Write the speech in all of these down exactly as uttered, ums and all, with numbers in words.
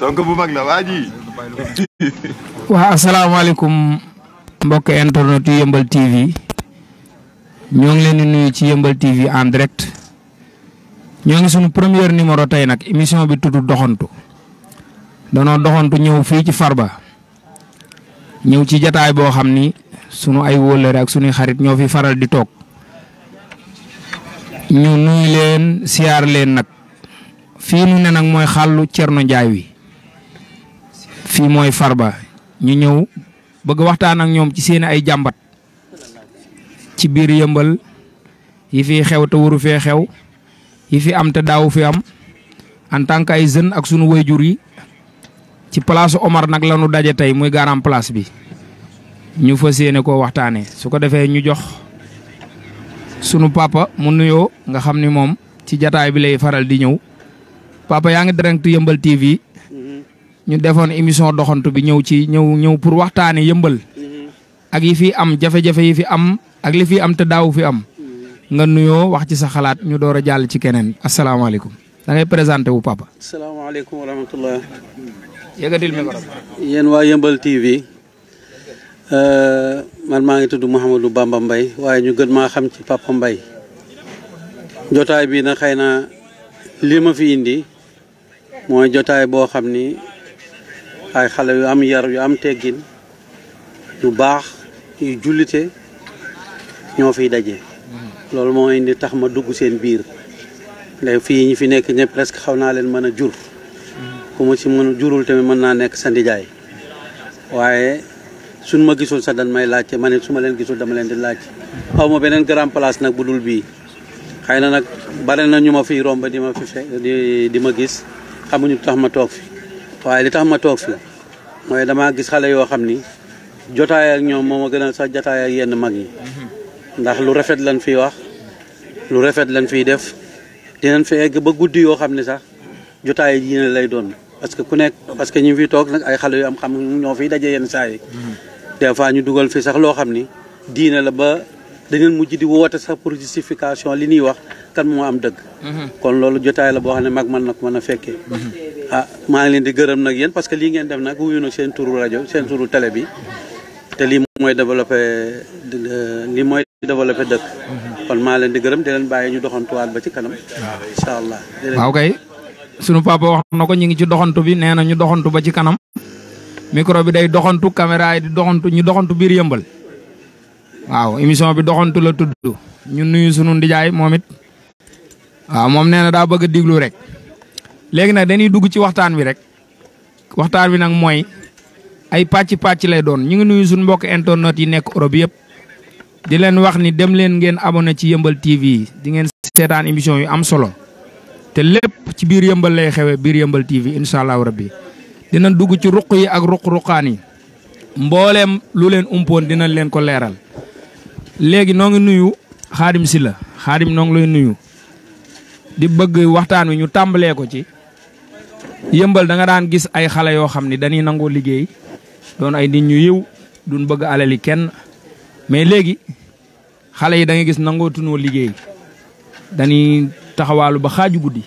Sonko bu mag la waa ji. waa asalaamaaleykum mbokk internet yu Yeumbeul T V ñoo ngi leen di nuyu ci Yeumbeul T V en direct ñoo ngi suñu premier numéro tey nag émission bi tudd doxantu danoo doxantu ñëw fii ci Farba ñëw ci jataay boo xam ni sunu ay wóllëre ak sunuy xarit ñoo fi faral di toog ñu nuyu leen siyaar leen nag fii mu ne nag mooy xàllu Cerno Njaay wi fii mooy Farba ñu ñëw bëgg waxtaan ak ñoom ci seen ay jàmbat ci biir Yeumbeul yi fi xew te waru fee xew yi fi am te daaw fi am en tant que ay jeune ak sunu wayjur yi ci place Omar nag lañu daje tey muy garam place bi ñu fas yéene koo waxtaanee su ko defee ñu jox sunu papa mu nuyoo nga xam ni moom ci jataay bi lay faral di ñëw papa yaa ngi direct Yeumbeul T V ñu defoon émission doxantu bi ñëw ci ñëw ñëw pour waxtaanee Yeumbeul ak yi fi am jafe-jafe yi fi am ak li fi am te daaw fi am nga nuyoo wax ci sa xalaat ñu door a jàll ci keneen asalaamaaleykum da ngay présenté wu papa. asalaamaaleykum wa rahmatullah. yëgatil micro. yéen waa Yeumbeul T V man maa ngi tudd Mouhamadou Bamba Mbaye waaye ñu gën maa xam ci Papa Mbaye jotaay bi nag xëy na li ma fi indi mooy jotaay boo xam ni ay xale yu am yar yu am teggin yu baax yu jullite ñoo fiy daje. loolu moo indi tax ma dugg seen biir ndey fii ñi fi nekk ñëpp presque xaw naa leen mën a jur ku ma ci mën jurul tamit mën naa nekk sa ndijaay waaye suñ ma gisul sax dañ may laajte ma ne su ma leen gisul dama leen di laajte aw ma beneen grand place nag bu dul bii xëy na nag bare na ñu ma fiy romb di ma fi fe di di ma gis xamuñu tax ma toog fi waaye li tax ma toog fi mooy damaa gis xale yoo xam ni jotaay ak ñoom moo ma gën a sax jotaay ak yenn mag yi ndax lu rafet lañ fiy wax lu rafet lañ fiy def dinañ fi egg ba guddi yoo xam ne sax jotaay yi diine lay doon parce que ku nekk parce que ñu fi toog nag ay xale yu am xam ñoo fiy daje yenn saa yi des fois ñu dugal fi sax loo xam ni diine la ba dañu mujj di woote sax pour justification li ñuy wax kan moo am dëgg. kon loolu jotaay la boo xam ne mag mën na ko mën a fekkee. ah maa ngi leen di gërëm nag yéen parce que lii ngeen def nag wuyu na seen turu rajo seen turu télé bi te lii mooy développé lii mooy développé dëkk. kon maa leen di gërëm di leen bàyyi ñu doxantuwaat ba ci kanam. incha allah. waaw kay sunu papa wax na ko ñu ngi ci doxantu bi nee na ñu doxantu ba ci kanam micro bi day doxantu caméra yi di doxantu ñu doxantu biir Yeumbeul. waaw émission bi doxantu la tudd ñu nuyu sunu ndijaay moom it waaw moom nee na daa bëgg a diglu rek léegi nag dañuy dugg ci waxtaan bi rek waxtaan bi nag mooy ay pàcc pàcc lay doon ñu ngi nuyu sunu mbokk internet yi nekk Europe yëpp di leen wax ni dem leen ngeen abonné ci Yeumbeul T V di ngeen seetaan émission yu am solo te lépp ci biir Yeumbeul lay xewee biir Yeumbeul T V incha allahu rabbi dinañ dugg ci ruq yi ak ruq-ruqaan yi mbooleem lu leen umpoon dinañ leen ko leeral. léegi noo ngi nuyu Xaadim Silla Xaadim noo ngi lay nuyu di bëgg waxtaan wi ñu tàmbalee ko ci Yeumbeul da nga daan gis ay xale yoo xam ni dañuy nangoo liggéey doon ay nit ñu yiw duñ bëgg alali kenn mais léegi xale yi da nga gis nangoo tunoo liggéey dañuy taxawaalu ba xaaju guddi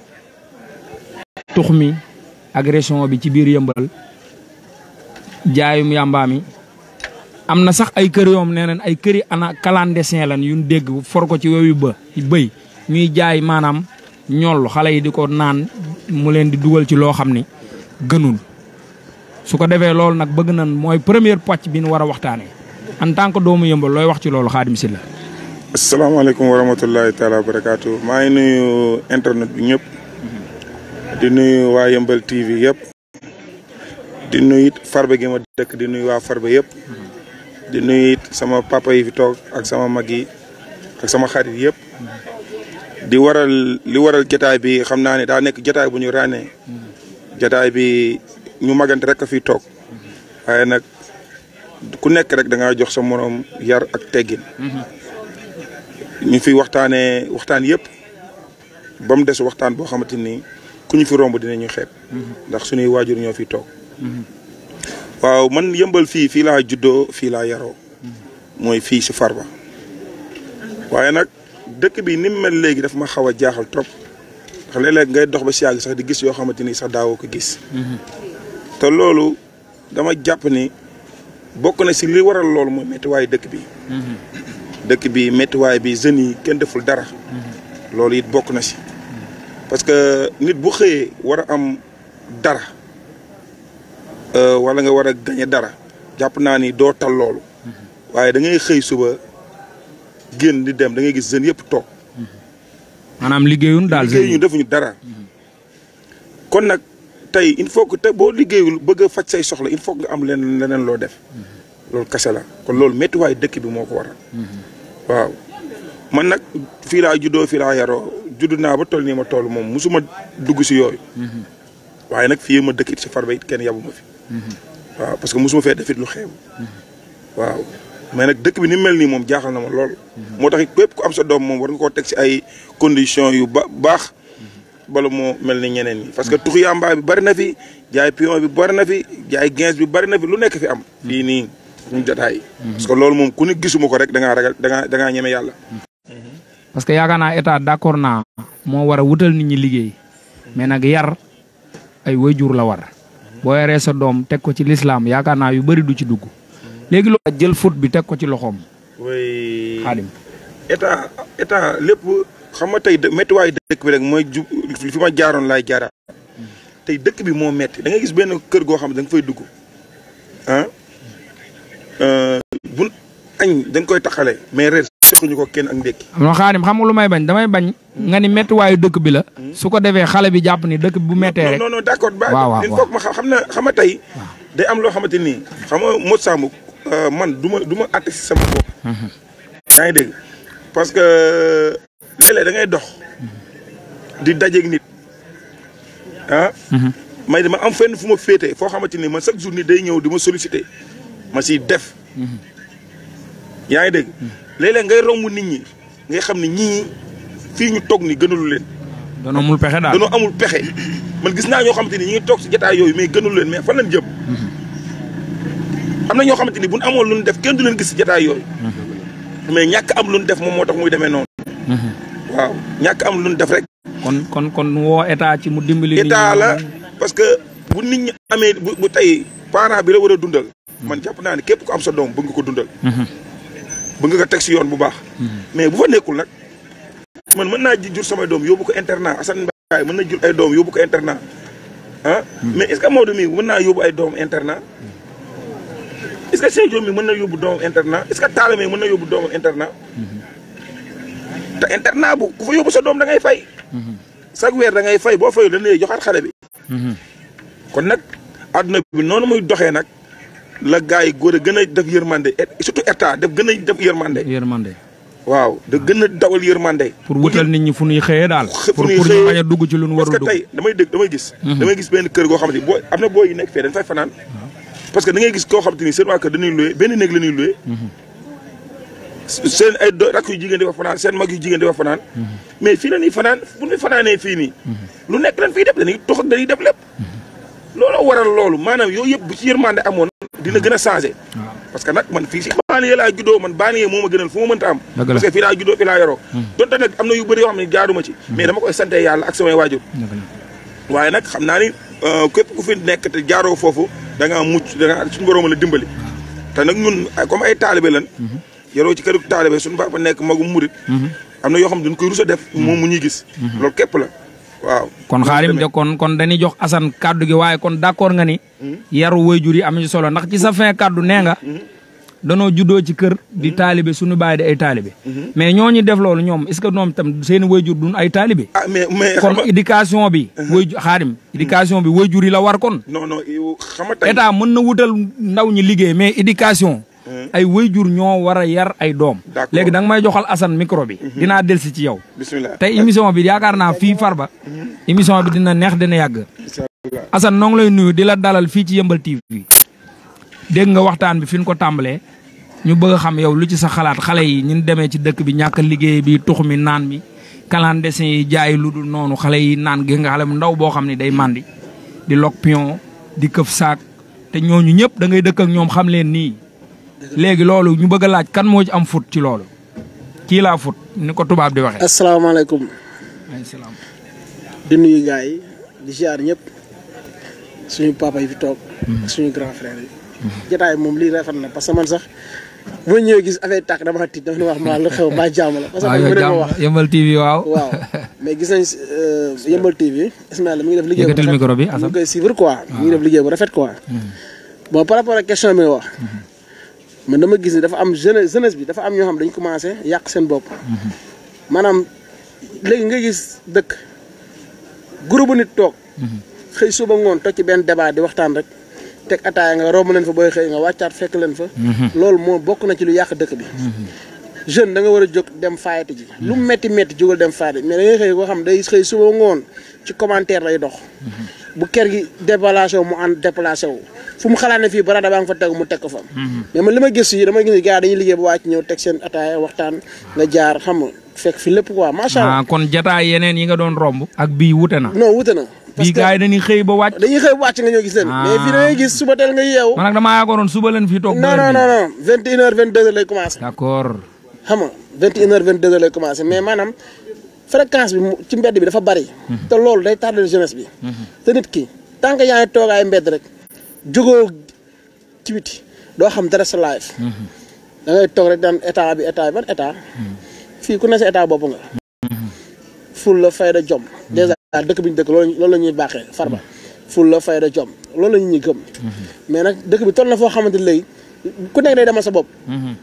tux mi agression bi ci biir Yeumbeul jaayum yàmbaa mi am na sax ay kër yoom nee nañ ay këri ana clandestin lan yuñ dégg for ko ci wewu ba bëy ñuy jaay maanaam ñoll xale yi di ko naan mu leen di dugal ci loo xam ni gënul su ko defee loolu nag bëgg nañ mooy première pàcc bi ñu war a waxtaanee en tant que doomu Yeumbeul looy wax ci loolu Xaadim Silla. asalaamaaleykum wa rahmatullahi taala wa barakaatu maa ngi nuyu internet bi ñëpp di nuyu waa Yeumbeul T V yëpp di nuyu it Farba gi ma dëkk di nuyu waa Farba yëpp. di nuyu it sama papa yi fi toog ak sama mag yi ak sama xarit yëpp di waral li waral jotaay bi xam naa ne daa nekk jotaay bu ñu ràññee jotaay bi ñu magante rek a fi toog waaye nag ku nekk rek da ngaa jox sa moroom yar ak teggin ñu fi waxtaanee waxtaan yëpp ba mu des waxtaan boo xamante ni ku ñu fi romb dinañu xeeb ndax suñuy waajur ñoo fi toog waaw man Yeumbeul fii fii laa juddoo fii laa yaroo mooy fii si Farba waaye nag dëkk bi ni mu mel léegi daf ma xaw a jaaxal trop ndax léeg-léeg ngay dox ba si yàgg sax di gis yoo xamante ni sax daawoo ko gis. te loolu dama jàpp ni bokk na si li waral loolu mooy méttiwaayu dëkk bi. dëkk bi méttiwaay bi jeunes yi kenn deful dara. loolu it bokk na si. parce que nit bu xëyee war a am dara wala nga war a gañe dara jàpp naa ni doo tal loolu. waaye da ngay xëy suba génn di dem da ngay gis jeunes yëpp toog. maanaam liggéeyuñ daal liggéeyuñu defuñu dara. kon nag tey il faut que te boo liggéeyul bëgg a faj say soxla il faut nga am leneen leneen loo def. loolu kese la kon loolu méttiwaay dëkk bi moo ko waral. waaw man nag fii laa juddoo fii laa yaroo judd naa ba toll nii ma toll moom musuma dugg si yooyu. waaye nag fii ma dëkk it si Farba it kenn yabu ma fi. waaw parce que musuma fee defit lu xeebu. waaw mais nag dëkk bi ni mel nii moom jaaxal na ma lool. moo tax it képp ku am sa doom moom war nga koo teg si ay conditions yu ba baax bala moo mel ni ñeneen ñi. parce que tuxu yamba bi bari na fi jaay pion bi bari na fi jaay gens bi bari na fi lu nekk fi am. fii nii suñu jotaay. parce que loolu moom ku ne gisuma ko rek da ngaa ragal da ngaa da ngaa ñeme yàlla. parce que yaakaar naa état d'accord naa moo war a wutal nit ñi liggéey mais nag yar ay waajur la war boo yaree sa doom teg ko ci lislaam yaakaar naa yu bëri du ci dugg léegi loo jël foot bi teg ko ci loxoom. oui Xaadim état état lépp xam nga tey méttiwaayu dëkk bi rek mooy ju fi ma jaaroon laay jaaraat tey dëkk bi moo metti da nga gis benn kër goo xam ne da nga fay dugg ah bu añ da nga koy taxale mais reer ñu ko kenn ak ndékki. non Xaadim xam nga lu may bañ damay bañ nga ni méttiwaayu dëkk bi la. su ko defee xale bi jàpp ni dëkk bi bu méttee rek. non non d'accord ba waaw waaw il faut que ma xam na xam nga tey. day am loo xamante ni xam nga Modou Samb man du ma du ma àtte si sama bopp. yaa ngi dégg parce que léeg-léeg da ngay dox. di dajeeg nit ah. may dama am fenn fu ma féete foo xamante ni man chaque jour nit day ñëw di ma solliciter ma siy def. yaa ngi dégg. léeg-léeg ngay romb nit ñi ngay xam ne ñii fii ñu toog ni gënalu leen. danoo amul pexe daal danoo amul pexe man gis naa ñoo xamante ni ñi ngi toog si jotaay yooyu mais gënalu leen mais fan lañ jëm. am na ñoo xamante ni bu ñu amoon lu ñu def kenn du leen gis si jotaay yooyu. mais ñàkk am lu ñu def moom moo tax muy demee noonu. waaw ñàkk am lu ñu def rek. kon kon kon woo état ci mu dimbali. état la parce que bu nit ñi amee bu bu tey parent bi la war a dundal. man jàpp naa ne képp ku am sa doom bëgg nga ko dundal. bëgg nga ko teg si yoon bu baax. mais bu fa nekkul nag man mën naa jur samay doom yóbbu ko internat Assane Mbaye mën na jur ay doom yóbbu ko internat ah. mais est-ce que Maodo mii mën naa yóbbu ay doom internat est-ce que Seydou mi mën na yóbbu doom internat est-ce que Talla mi mën na yóbbu doom internat. te internat bu ku fa yóbbu sa doom da ngay fay. chaque weer da ngay fay boo fayul dañ lay joxaat xale bi. kon nag àdduna bi noonu muy doxee nag. la gars yi góor a gën a def yërmande surtout état def gën a def yërmande. yërmande. waaw da gën a dawal yërmande. pour wutal nit ñi fu ñuy xëyee daal. fu ñuy pour ñu bañ a dugg ci lu ñu warul dugg. parce que tey damay dégg damay gis. damay gis benn kër goo xamante ni boo am na boo yi nekk fee dañ fay fanaan. parce que da ngay gis koo xamante ni seen waa kër dañuy loué benn néeg la ñuy loué. seen ay do rakk yu jigéen di fa fanaan seen mag yu jigéen di fa fanaan. mais fii la ñuy fanaan bu ñu fanaanee fii nii. lu nekk lañ fiy def dañuy tox ak dañuy def lépp. looloo waral loolu maanaam yooyu yëpp bu ci yërmande amoon dina gën a changé. parce que nag man fii si banlieue laa juddoo man banlieue moo ma gënal fu ma mënta am. parce que fii laa juddoo fii laa yoroo. donte nag am na yu bëri yoo xam ne jaaruma ci. mais dama koy sante yàlla ak samay waajur. waaye nag xam naa ni képp ku fi nekk te jaaroo foofu da ngaa mucc da ngaa suñu borom la dimbali. te nag ñun comme ay taalibe lan. yoroo ci këru taalibe suñu papa nekk magum murit. am na yoo xam ne dañ koy rus a def moom mu ñuy gis. loolu képp la. waaw kon Xaadim de kon kon dañuy jox Assane kaddu gi waaye kon d'accord nga ni. yaru waajur yi am ci solo ndax ci sa fin kaddu nee nga. danoo juddoo ci kër di taalibe suñu baay di ay taalibe. mais ñooñu def loolu ñoom est-ce que ñoom tam seen waajur duñ ay taalibe. ah mais mais kon éducation bi. waajur Xaadim éducation bi waajur yi la war kon. non non xam nga tey état mën na wutal ndaw ñi liggéey mais éducation. ay waajur ñoo war a yar ay doom. léegi da nga may joxal Assane micro bi. dinaa delsi ci yow. bismillah tey émission bi yaakaar naa fii Farba. émission bi dina neex dina yàgg. Assane noo ngi lay nuyu di la dalal fii ci Yeumbeul T V. dégg nga waxtaan bi fi ñu ko tàmbalee. ñu bëgg a xam yow lu ci sa xalaat xale yi ñu demee ci dëkk bi ñàkk liggéey bi tux mi naan mi. clandestin yi jaay lu dul noonu xale yi naan gi nga xale mu ndaw boo xam ne day màndi. di lok pion di këf saak te ñooñu ñëpp da ngay dëkk ak ñoom xam leen nii. léegi loolu ñu bëgg a laaj kan moo ci am fut ci loolu kii laa fut ni ko tubaab di waxee. asalaamaaleykum. waaleykum salaam. di nuyu gars yi di ziar ñëpp suñu papa yi fi toog. suñu grand frère yi. jotaay moom lii rafet na parce que man sax bu ma ñëwee gis affaire tàkk dama tiit dama ne wax ma lu xew ba jàmm la. parce que man ma wax Yeumbeul T V waaw. waaw mais gis nañ Yeumbeul T V Ismaïla mi ngi def liggéey bu rafet yëkkatil micro bi Assane mi ngi koy suivre quoi. mi ngi def liggéey bu rafet quoi. bon par rapport ak question bi nga wax. man dama gis ni dafa am jeunesse jeunesse bi dafa am ñoo xam dañu commencé yàq seen bopp. maanaam léegi nga gis dëkk groupe nit toog. xëy suba ngoon toog ci benn débat di waxtaan rek teg ataaya nga romb leen fa booy xëy nga wàccaat fekk leen fa. loolu moo bokk na ci lu yàq dëkk bi. jeune da nga war a jóg dem faayati ji. lu metti metti jógal dem faayati mais da ngay xëy koo xam day xëy suba ngoon ci commentaire lay dox. bu kër gi déplacé wu mu ànd déplacé wu fu mu xalaat ne fii barada baa nga fa tegu mu teg ko fa. mais man li ma gis yi dama gis ni gars dañuy liggéey ba wàcc ñëw teg seen ataaya waxtaan nga jaar xam nga fekk fi lépp quoi macha allah. ah kon jataay yeneen yi nga doon romb. ak bii wute na. non wute na. bii gars yi dañuy xëy ba wàcc. dañuy xëy ba wàcc nga ñëw gis leen. mais fii da ngay gis suba teel nga yeewu. man nag damaa yaakaaroon suba leen fii toog. non non non vingt et une heures vingt deux heures lay commencé. d' accord. xam nga vingt et une heures vingt deux heures lay commencé mais maanaam fréquence bi ci mbedd bi dafa bari. te loolu day tardé jeunesse bi. te nit ki tant que yaa ngi toog ay mbedd rek jógoo ci biti doo xam dara sa life. da ngay toog rek daan état bi état bi ban état. fii ku ne sa état bopp nga. ful la fayda jom. dèjà dëkk bi ñu dëkk loolu loolu la ñuy baaxee farba. ful la fayda jom loolu la ñuy gëm. mais nag dëkk bi toll na foo xamante ne léegi ku nekk day demal sa bopp.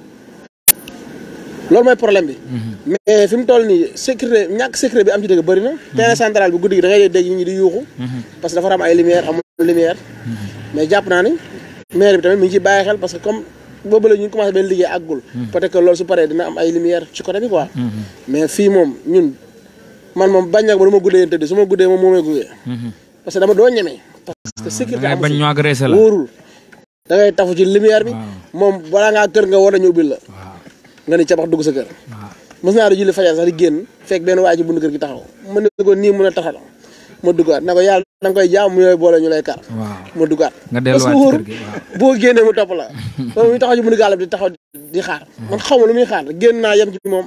loolu mooy problème bi. mais fi mu toll nii sécurité ñàkk sécurité bi am ci dëkk bëri na. terrain central bi guddi gi da ngay dégg ñi di yuuxu. parce que dafa am ay lumière amul lumière. mais jàpp naa ni maire bi tamit mi ngi ciy bàyyi xel parce que comme boobu la ñu ngi commencé benn liggéey àggul. peut-être que loolu su paree dina am ay lumière ci côté bi quoi. mais fii moom ñun man moom bañ nag ba du ma guddee yéen tëdd su ma guddee moom moo may guddee. parce que dama doo ñeme. parce que sécurité da ngay bañ ñu agressé la wóorul. da ngay tafu ci lumière bi. moom balaa ngaa kër nga war a ñu ubbil la. nga ni cabax dugg sa kër. mos naa di julli fajar sax di génn fekk benn waa ji bundu kër gi taxaw mën na ko nii mën a taxaw ma duggaat na ko yàlla da nga koy jaam mu yooyu boole ñu lay kar. ma duggaat. nga delluwaat ci kër gi boo génnee mu topp la. loolu muy taxaw ci bundu gaal bi di taxaw di xaar. man xaw ma lu muy xaar génn naa yem ci moom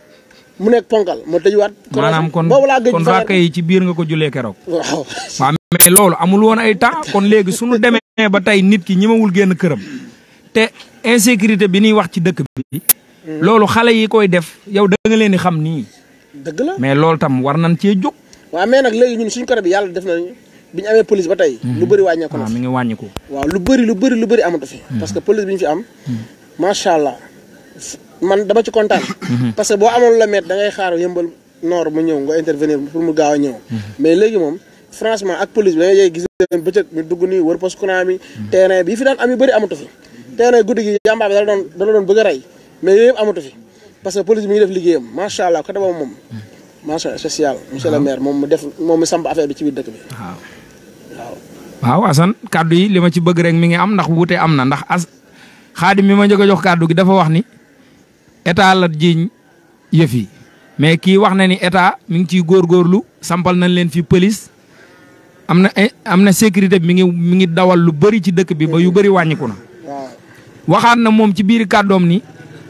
mu nekk ponkal ma tëjuwaat. maanaam kon kon raaka yi ci biir nga ko jullee keroog. waaw. waaw mais loolu amul woon ay temps kon léegi suñu demee ba tey nit ki ñemewul génn këram te insécurité bi ñuy wax ci dëkk bi. loolu xale yi koy def yow da nga leen di xam nii. dëgg la mais loolu tam war nañ cee jóg. waaw mais nag léegi ñun suñ côté bi yàlla def nañu bi ñu amee police ba tey. lu bëri wàññeeku na waaw mi ngi wàññiku. waaw lu bëri lu bëri lu bëri amatu fi. parce que police bi ñu fi am. macha allah man dama ci kontaan. parce que boo amoon la met da ngay xaar yëmbal noor mu ñëw nga intervenir pour mu gaaw a ñëw. mais léegi moom franchement ak police bi da ngay gis leen bëccëg ñu dugg nii wër poste courant bi. terrain bi yi fi daan am yu bëri amatu fi. terrain guddi gi jàmbaar bi da la doon da la doon bëgg a rey mais yooyu yëpp amatu fi parce que police bi ngi def liggéeyam macha allah côté boobu moom. mention spéciale monsieur le maire moom mu def moom mu samp affaire bi ci biir dëkk bi. waaw waaw. waaw Assane kaddu yi li ma ci bëgg rek mi ngi am ndax wuute am na ndax as xaadim mi ma njëkk a jox kaddu gi dafa wax ni état la jiiñ yëf yi mais kii wax na ni état mi ngi ciy góorgóorlu sampal nañ leen fi police am na am na sécurité bi mi ngi mi ngi dawal lu bëri ci dëkk bi ba yu bëri wàññiku na. waaw waxaat na moom ci biir kàddoom ni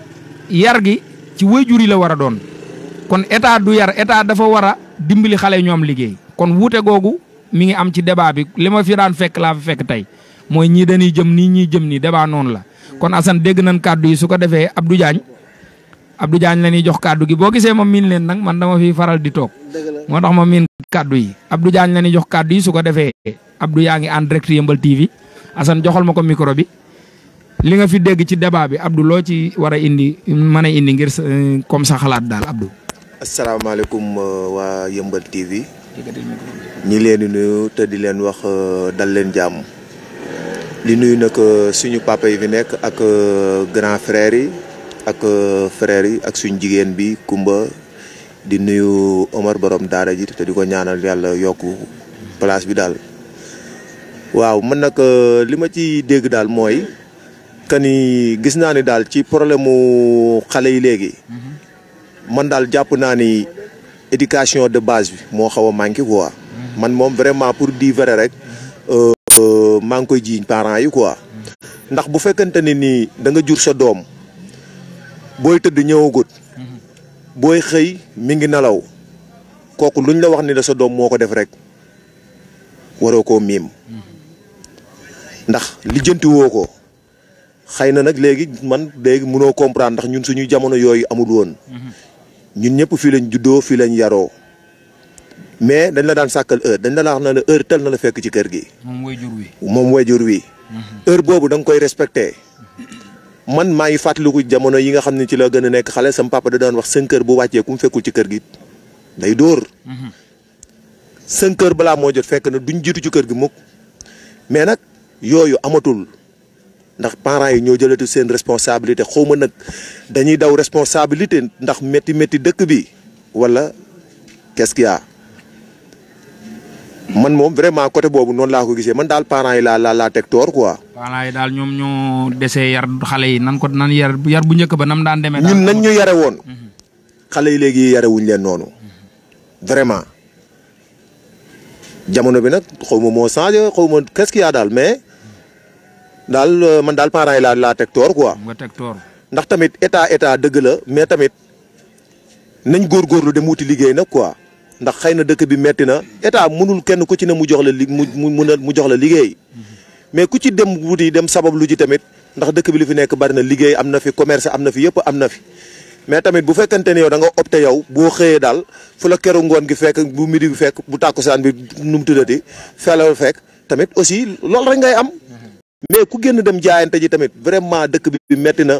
yar gi ci waajur yi la war a doon. kon état du yar état dafa war a dimbali xale ñoom liggéey kon wuute googu mi ngi am ci débat bi li ma fi daan fekk laa fi fekk tey mooy ñii dañuy jëm nii ñii jëm nii débat noonu la. kon Assane dégg nañ kàddu yi su ko defee Abdou Diagne Abdou Diagne la ñuy jox kàddu gi boo gisee ma miin leen nag man dama fi faral di toog moo tax ma miin kàddu yi Abdou Diagne la ñuy jox kàddu yi su ko defee Abdou yaa ngi en direct Yeumbeul T V Assane joxal ma ko micro bi. li nga fi dégg ci débat bi Abdou loo ci war a indi mën a indi ngir comme sa xalaat daal Abdou. asalaamaaleykum waa Yeumbeul T V ñi leen di nuyu te di leen wax dal leen jàmm di nuyu nag suñu papa yi fi nekk ak grand frère yi ak frère yi ak suñu jigéen bi Kumba di nuyu Omar borom daara ji te di ko ñaanal yàlla yokku place bi daal. waaw man nag li ma ci dégg daal mooy que ni gis naa ni daal ci problème mu xale yi léegi. man daal jàpp naa ni éducation de base bi moo xaw a manqué quoi. man moom vraiment pour dire vrai rek maa ngi koy jiiñ parents yi quoi. ndax bu fekkente ne ni da nga jur sa doom booy tëdd ñëwagut. booy xëy mi ngi nelaw kooku luñ la wax ni la sa doom moo ko def rek waroo koo miim ndax lijjanti woo ko xëy na nag léegi man léegi mënoo comprendre ndax ñun suñu jamono yooyu amul woon ñun ñëpp fii lañ juddoo fii lañ yaroo mais dañ la daan sàkkal heure dañ la la wax na ne heure tel na la fekk ci kër gi. moom wayjur wi. moom wayjur wi. heure boobu da nga koy respecté man maa ngi fàttaliku jamono yi nga xam ne ci la gën a nekk xale sama papa da daan wax cinq heures bu wàccee ku mu fekkul ci kër gi day dóor. cinq heures balaa moo jot fekk na duñ jiitu ci kër gi mukk mais nag yooyu amatul ndax parents yi ñoo jëlatu seen responsabilité xaw ma nag dañuy daw responsabilité ndax métti métti dëkk bi wala qu'est-ce qu'il y a man moom vraiment côté boobu noonu laa ko gisee man daal parents yi laa laa laa teg toor quoi. parents yi daal ñoom ñoo desee yar xale yi nan ko nan yar yar bu njëkk ba nam daan demee. ñun nañ ñu yare woon. xale yi léegi yare wuñ leen noonu. vraiment jamono bi nag xaw ma moo changé xaw ma qu'est-ce qu'il y a daal mais daal man daal parents yi laa laa teg toor quoi. nga teg toor. ndax tamit état état dëgg la mais tamit nañ góorgóorlu dem wuti liggéey nag quoi. ndax xëy na dëkk bi metti na état mënul kenn ku ci ne mu jox la li mu mu mu jox la liggéey mais ku ci dem wuti dem sabab lu ji tamit ndax dëkk bi li fi nekk bari na liggéey am na fi commerce am na fi yëpp am na fi mais tamit bu fekkante ne yow da nga opté yow boo xëyee daal fu la keru ngoon gi fekk bu midi bi fekk bu tàkkusaan bi nu mu tuddati feelal fekk tamit aussi loolu rek ngay am mais ku génn dem jaayante ji tamit vraiment dëkk bi metti na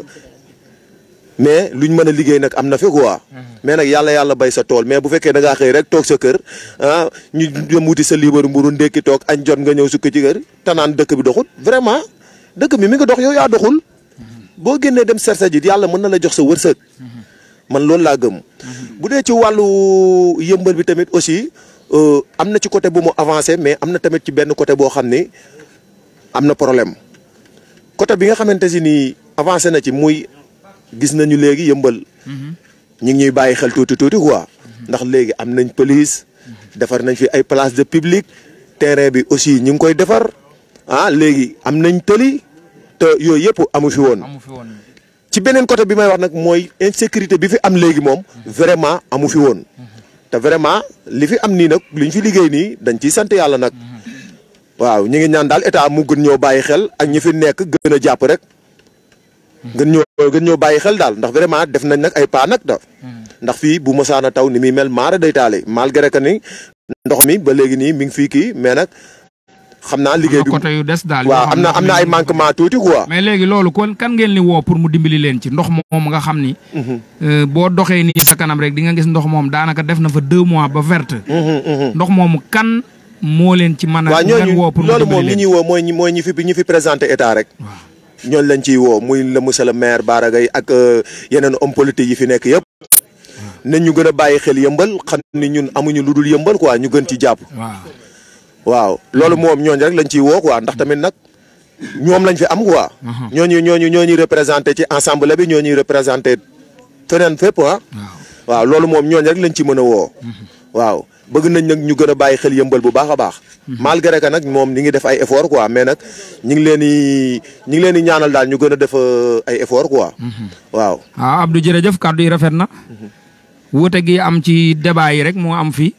mais luñ mën a liggéey nag am na fi quoi. mais nag yàlla yàlla bay sa tool mais bu fekkee da ngaa xëy rek toog sa kër ah ñu dem wuti sa liibaru mburu ndékki toog añ jot nga ñëw sukk ci kër te naan dëkk bi doxul vraiment dëkk bi mi nga dox yow yaa doxul boo génnee dem sersa ji yàlla mën na la jox sa wërsëg man loolu laa gëm. bu dee ci wàllu yëmbal bi tamit aussi am na ci côté bu mu avancé mais am na tamit ci benn côté boo xam ni am na problème côté bi nga xamante si ni avancé na ci muy. gis nañu léegi yëmbal ñu ngi ñuy bàyyi xel tuuti tuuti quoi ndax léegi am nañ police defar nañ fi ay place de public terrain bi aussi ñu ngi koy defar ah léegi am nañ tëli te yooyu yëpp amu fi woon ci beneen côté bi may wax nag mooy insécurité bi fi am léegi moom vraiment amu fi woon te vraiment li fi am nii nag liñ fi liggéey nii dañ ciy sant yàlla nag waaw ñu ngi ñaan daal état mu gën ñoo bàyyi xel ak ñi fi nekk gën a jàpp rek gën ñoo gën ñoo bàyyi xel daal ndax vraiment def nañ nag ay pas nag da ndax fii bu mosaana taw ni muy mel maara day taale malgré que ni ndox mi ba léegi nii mi ngi fii kii mais nag xam naa liggéey bi côté yu des daal waaw am na am na ay manquement tuuti quoi. mais léegi loolu kon kan ngeen li woo pour mu dimbali leen ci ndox moom nga xam ni. boo doxee nii sa kanam rek di nga gis ndox moom daanaka def na fa deux mois ba verte. ndox moomu kan moo leen ci mën a. waaw ñooñu loolu moom ñi ñuy woo mooy ñi mooy ñi fi ñi fi présenté état rek. ñooñu lañ ciy woo muy le monsieur le maire Bara Gaye ak yeneen homme politique yi fi nekk yëpp. nañ ñu gën a bàyyi xel yëmbal xam ni ñun amuñu lu dul yëmbal quoi ñu gën ci jàpp. waaw loolu moom ñooñu rek lañ ciy woo quoi ndax tamit nag ñoom lañ fi am quoi. ñooñu ñooñu ñoo ñuy représenté ci ensemble bi ñoo ñuy représenté feneen fépp ah. waaw loolu moom ñooñu rek lañ ci mën a woo. waaw bëgg nañ nag ñu gën a bàyyi xel yëmbal bu baax a baax. malgré que nag moom ñi ngi def ay effort quoi mais nag ñi ngi leen di ñi ngi leen di ñaanal daal ñu gën a def ay effort quoi. waaw. waaw Abdou jërëjëf kàddu yi rafet na. wuute gi am ci débat yi rek moo am fii.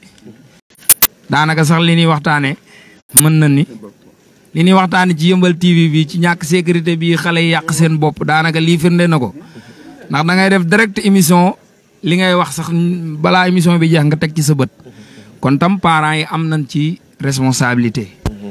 daanaka sax li ñuy waxtaanee mën na ni li ñuy waxtaanee ci yëmbal T V bi ci ñàkk sécurité bi xale yi yàq seen bopp daanaka lii firnde na ko ndax da ngay def direct émission li ngay wax sax balaa émission bi jeex nga teg ci sa bët. kon tam parents yi am nañ ci responsabilité.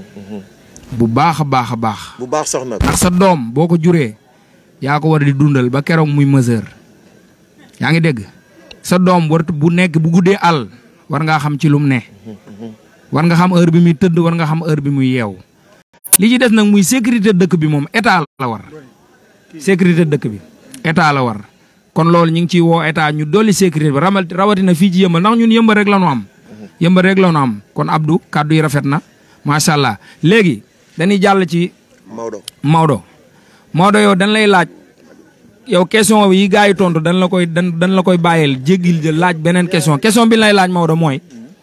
bu baax a baax a baax. bu baax sax nag. ndax sa doom boo ko juree yaa ko war di dundal ba keroog muy mesure yaa ngi dégg sa doom war bu nekk bu guddee àll war ngaa xam ci lum ne. war nga xam heure bi muy tëdd war nga xam heure bi muy yeew li ci des nag muy sécurité dëkk bi moom état la war sécurité dëkk bi état la war kon loolu ñu ngi ciy woo état ñu dolli sécurité bi ramal rawatina fii ci yëmbal ndax ñun yëmbal rek la ñu am yëmbal rek la ñu am kon Abdou kàddu yi rafet na macha allah léegi dañuy jàll ci Maodo Maodo Maodo yow dañ lay laaj yow question yi gars yi tontu dañ la koy dañ dañ la koy bàyyil jéggil jël laaj beneen question question bi lay laaj Maodo mooy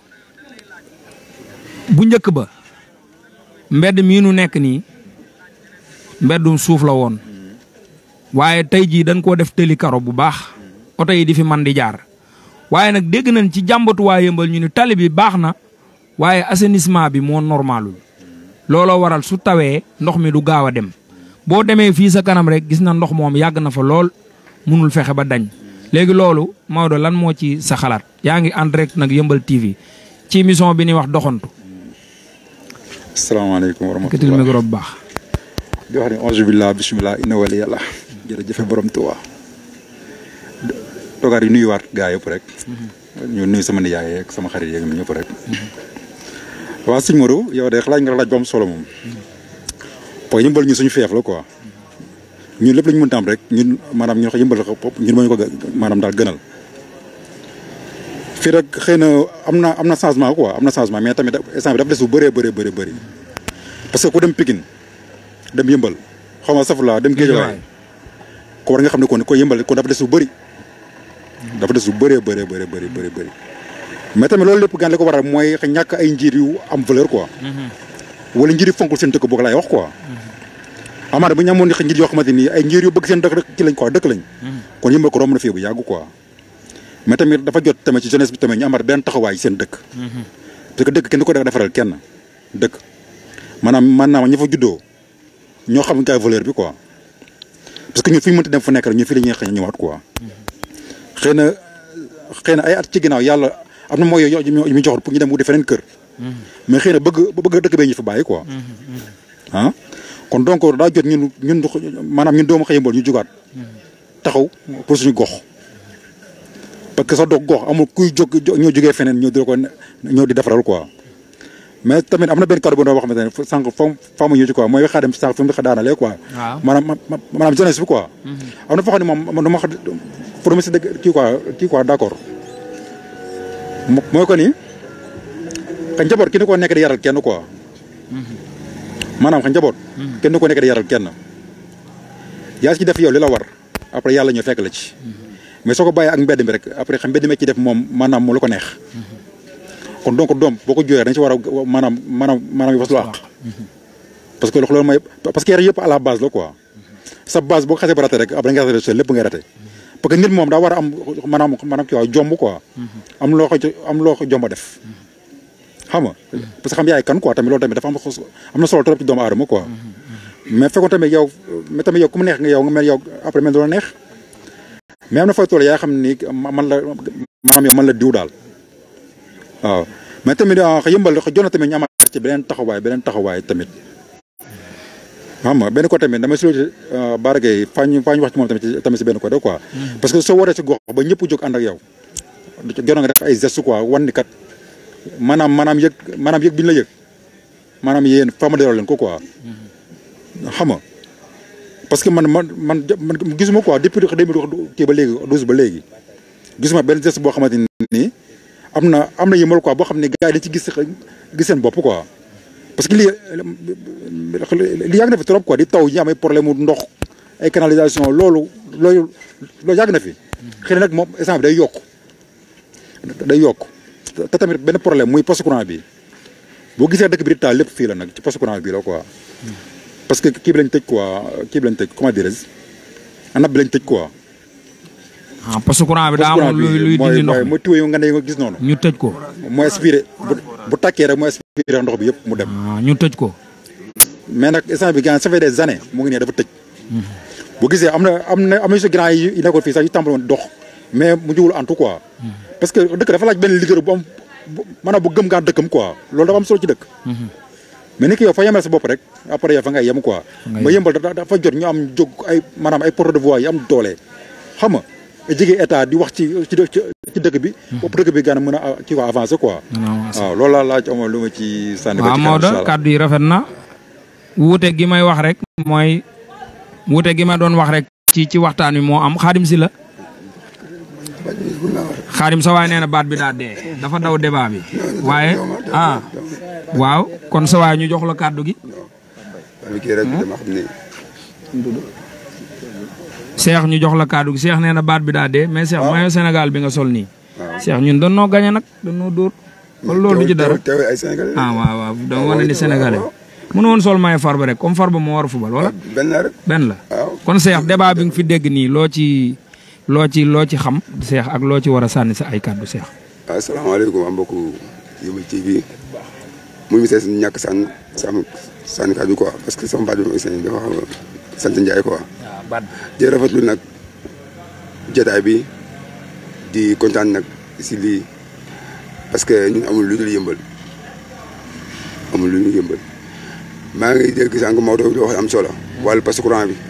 bu njëkk ba mbedd mii nu nekk nii mbeddum suuf la woon waaye tey jii dañ koo def tëli karo bu baax oto yi di fi man di jaar waaye nag dégg nañ ci jàmbatu waa Yëmbal ñu ni tali bi baax na waaye assainissement bi moo normalul looloo waral su tawee ndox mi du gaaw a dem boo demee fii sa kanam rek gis na ndox moom yàgg na fa lool munul fexe ba dañ léegi loolu Maodo lan moo ci sa xalaat yaa ngi en direct nag Yëmbal T V ci émission bi ni wax doxantu. asalaamaaleykum wa rahmatulah këtil micro bu baax. di wax ne auzu billah bismillah inna wali yàlla jërëjëf borom Tuubaa toogaat yi nuyuwaat gaa yëpp rek. ñu nuyu sama nijaay ak sama xarit yeeg ñëpp rek. waaw sëñ Modou yow de laaj nga laaj ba am solo moom. parce que Yëmbal ñu suñu feef la quoi ñun lépp lañu mënta am rek ñun maanaam ñun Yëmbal ñun moo ñu ko maanaam daal gënal. fii rek xëy na am na am na changement quoi am na changement mais tamit instant bi dafa des bu bëree bëree bëri bëri parce que ku dem Pikine dem Yëmbal xaw ma safula dem Géejawaay ko war nga xam ne kon ko Yëmbal kon dafa des bu bëri dafa des bu bëree bëree bëri bëri bëri bëri mais tamit loolu lépp gan li ko waral mooy ñàkk ay njiit yu am valeur quoi wala njiit yu fonkul seen dëkk boog laay wax quoi amaana bu ñu amoon njiit yoo xamante ni ay njiit yu bëgg seen dëkk rek ci lañ quoi dëkk lañ kon Yëmbal ko romb na fii bu yàggu quoi mais tamit dafa jot tamit ci jeunesse bi tamit ñu amaat benn taxawaay seen dëkk. parce que dëkk kenn du ko defaral kenn dëkk maanaam maanaam ña fa juddoo ñoo xam nga valeur bi quoi parce que ñun fi ñu mënti dem fa nekk rek ñun fii la ñuy xëy ñëwaat quoi. xëy na xëy na ay at ci ginnaaw yàlla am na mooy yoo ñu ñu joxoon pour ñu dem wuti feneen kër. mais xëy na bëgg bëgg dëkk bee ñu fa bàyyi quoi. ah kon donc daa jot ñun ñun maanaam ñun doomu xëy Yëmbal ñu jugaat taxaw pour suñu gox. parce que sa doog gox amul kuy jóg ñoo jógee feneen ñoo di ko ñoo di defaral quoi mais tamit am na benn kàddu bu doon wax xamante ne sànq fam famu ñu ci quoi mooy xaadim sànq fi mu daanalee quoi. waaw maanaam maanaam jeunesse bi quoi. am na foo xam ne moom dama xa pour si dëgg kii quoi kii quoi d' accord mooy ko ni xa njaboot ki ni ko nekk di yaral kenn quoi. maanaam xa njaboot. kenn ni ko nekk di yaral kenn. yaa ci def yow li la war après yàlla ñoo fekk la ci. mais soo ko bàyyee ak mbedd mi rek après xam mbedd mi ci def moom maanaam moo la ko neex kon donc doom boo ko jooyee dañ ci war a maanaam maanaam maanaam fas lu àq parce que loolu mooy parce que yar yëpp à la base la quoi sa base boo ko xasee ba raté rek après nga raté lépp ngay raté parce que nit moom daa war a am maanaam maanaam kii waa jomb quoi am loo ko am loo ko jomba def xam nga parce que xam yaay kan quoi tamit loolu tamit dafa am am na solo trop ci doomu aadama quoi mais fekkoon tamit yow mais tamit yow ku mu neex nga yow nga mel yow après mel loola neex mais am na fooy tool yaa xam ni man la maanaam yow man la diw daal waaw mais tamit Yëmbal jot na tamit ñu amaat ci beneen taxawaay beneen taxawaay tamit xam nga benn côté tamit damay suluti Bara Gaye faa ñu faa ñu wax ci moom tamit tamit si benn côté quoi parce que soo waree si gox ba ñëpp jóg ànd ak yow jot nga def ay gestes quoi wan ni kat maanaam maanaam yëg maanaam yëg bi ñu la yëg maanaam yéen fama delloo leen ko quoi xam nga parce que man man man man gisuma quoi depuis deux mille kii ba léegi douze ba léegi gisuma benn geste boo xamante ni am na am na Yëmbal quoi boo xam ne gars yi dañ ci gis gis seen bopp quoi. parce que lii li yàgg na fi trop quoi di taw ñi am ay problème mu ndox ay canalisation loolu loolu loolu yàgg na fi. xëy na nag moom instant bi day yokk day yokk te tamit benn problème muy poste courant bi boo gisee dëkk bi di taal lépp fii la nag ci poste courant bi la quoi. parce que kii bi lañ tëj quoi kii bi lañ tëj comment dirais-je anab bi lañ tëj quoi. ah parce que courant bi daa am luy luy dindi ndox mooy mooy tuyau yu nga ne nga gis noonu. ñu tëj ko. mooy aspiré bu bu takkee rek mooy aspiré ndox bi yëpp mu dem. ah ñu tëj ko. mais nag instant bi gars ça fait des années mu ngi ne dafa tëj. bu gisee am na am na am na si grand yi nekkoon fii sax yu tàmbali woon dox mais mu jiwul en tout quoi. parce que dëkk dafa laaj benn liggéey bu am maanaam bu gëm gaa dëkkam quoi loolu dafa am solo ci dëkk. mais ni ki yow fa yemal sa bopp rek après yow fa ngay yem quoi. ba Yëmbal dafa jot ñu am jóg ay maanaam ay porte de voix yi am doole xam nga jege état di wax ci ci ci dëkk bi. bopp dëkk bi gën a mën a ci quoi avancer quoi. waaw loolu laa laaj amoon lu ma ci sànni. waaw Maodo kàddu yi rafet na. wuute gi may wax rek mooy wuute gi ma doon wax rek ci ci waxtaan wi moo am Xaadim si la. Xaadim sa waay nee na baat bi daa dee dafa daw débat bi waaye ah. waaw kon sa waay ñu jox la kàddu gi. Cheikh ñu jox la kàddu gi Cheikh nee na baat bi daa dee mais Cheikh mayo Sénégal bi nga sol nii. Cheikh ñun dañoo noo gañe nag dañoo dóor. kon loolu du ci dara ah waaw waaw dama wane ni sénégalais. mënu woon sol mayo Farba rek comme Farba moo war a fubal wala. benn la rek benn la. kon Cheikh débat bi nga fi dégg nii loo ci loo ci loo ci xam Cheikh ak loo ci war a sànni sa ay kàddu Cheikh. asalaamaaleykum waa mbokku Yeumbeul T V mu ngi sees ñàkk sànn sàmm sànni kàddu quoi parce que sama baat bi mooy seen dafa xam sant Ndiaye quoi. waaw baat di rafetlu nag jotaay bi di kontaan nag si lii parce que ñun amul lu dul Yeumbeul amul lu dul Yeumbeul maa ngi dégg sànq Maodo di wax am solo wàllu passe courant bi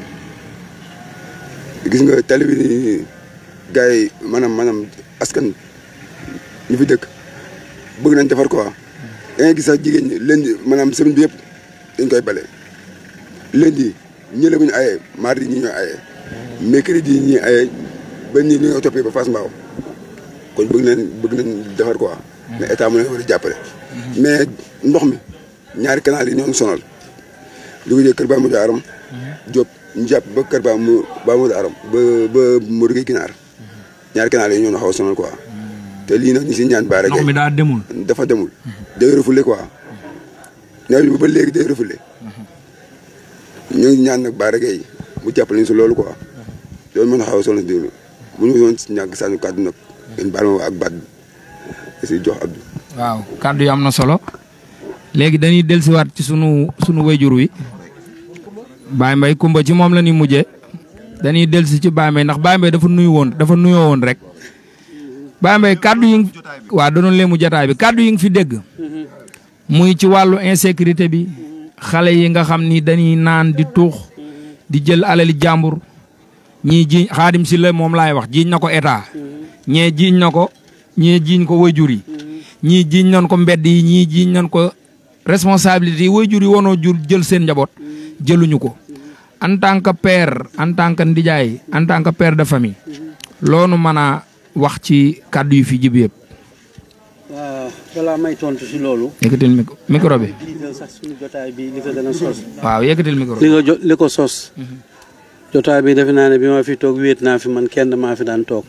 gis nga tali bi nii gars yi maanaam maanaam askan ñu fi dëkk bëgg nañ defar quoi da ngay gis sax jigéen ñi lundi maanaam semaine bi yëpp dañ koy bale lundi ñi la bu ñu ayee mardi ñi ñooy ayee mercredi ñi ayee ba ñi li nga toppee ba Fass Mbao kon bëgg nañ bëgg nañ defar quoi mais état mu ne war a jàppale mais ndox mi ñaari canal yi ñoo sonal li ko jël kër Ba Modou Aram Diop ñu jàpp ba kër Ba mu Ba Modou Aram ba ba Modou Gueye Ginaar ñaari canal yi ñoo xaw a sonal quoi te lii nag ñu si ñaan baara ndox mi daa demul. dafa demul day refoulé quoi nawet bi ba léegi day refoulé ñu ngi ñaan nag baara Gueye mu jàppale ñu si loolu quoi loolu mën a xaw a sonal si déglu bu ñu doon si ñàkk sànni kàddu nag dañ baal ma ak baat bi si jox Abdou. waaw kàddu yi am na solo léegi dañuy dellusiwaat ci sunu sunu wayjur wi Baye Mbaye Kumba ci moom la ñuy mujjee dañuy dellusi ci Baye Mbaye ndax Baye Mbaye dafa nuyu woon dafa nuyoo woon rek Baye Mbaye kàddu yi waaw danoon leemu jotaay bi kàddu yi nga fi dégg muy ci wàllu insécurité bi xale yi nga xam ni dañuy naan di tuux di jël alali jàmbur ñii jiiñ Xaadim si la moom laay wax jiiñ na ko état ñee jiiñ na ko ñee jiiñ ko wayjur yi ñii jiiñ nañ ko mbedd yi ñii jiiñ nañ ko responsabilité yi wayjur yi wanoo jur jël seen njaboot jëluñu ko en tant que père en tant que ndijaay en tant que père de famille loolu mën a wax ci kàddu yu fi jib yëpp. waaw balaa may tontu si loolu. yëkkatil micro micro bi. jiital sax suñu jotaay bi li ko gën a sos. waaw yëkkatil micro li nga jo li ko sos. jotaay bi defe naa ne bi ma fi toog wéet naa fi man kenn maa fi daan toog.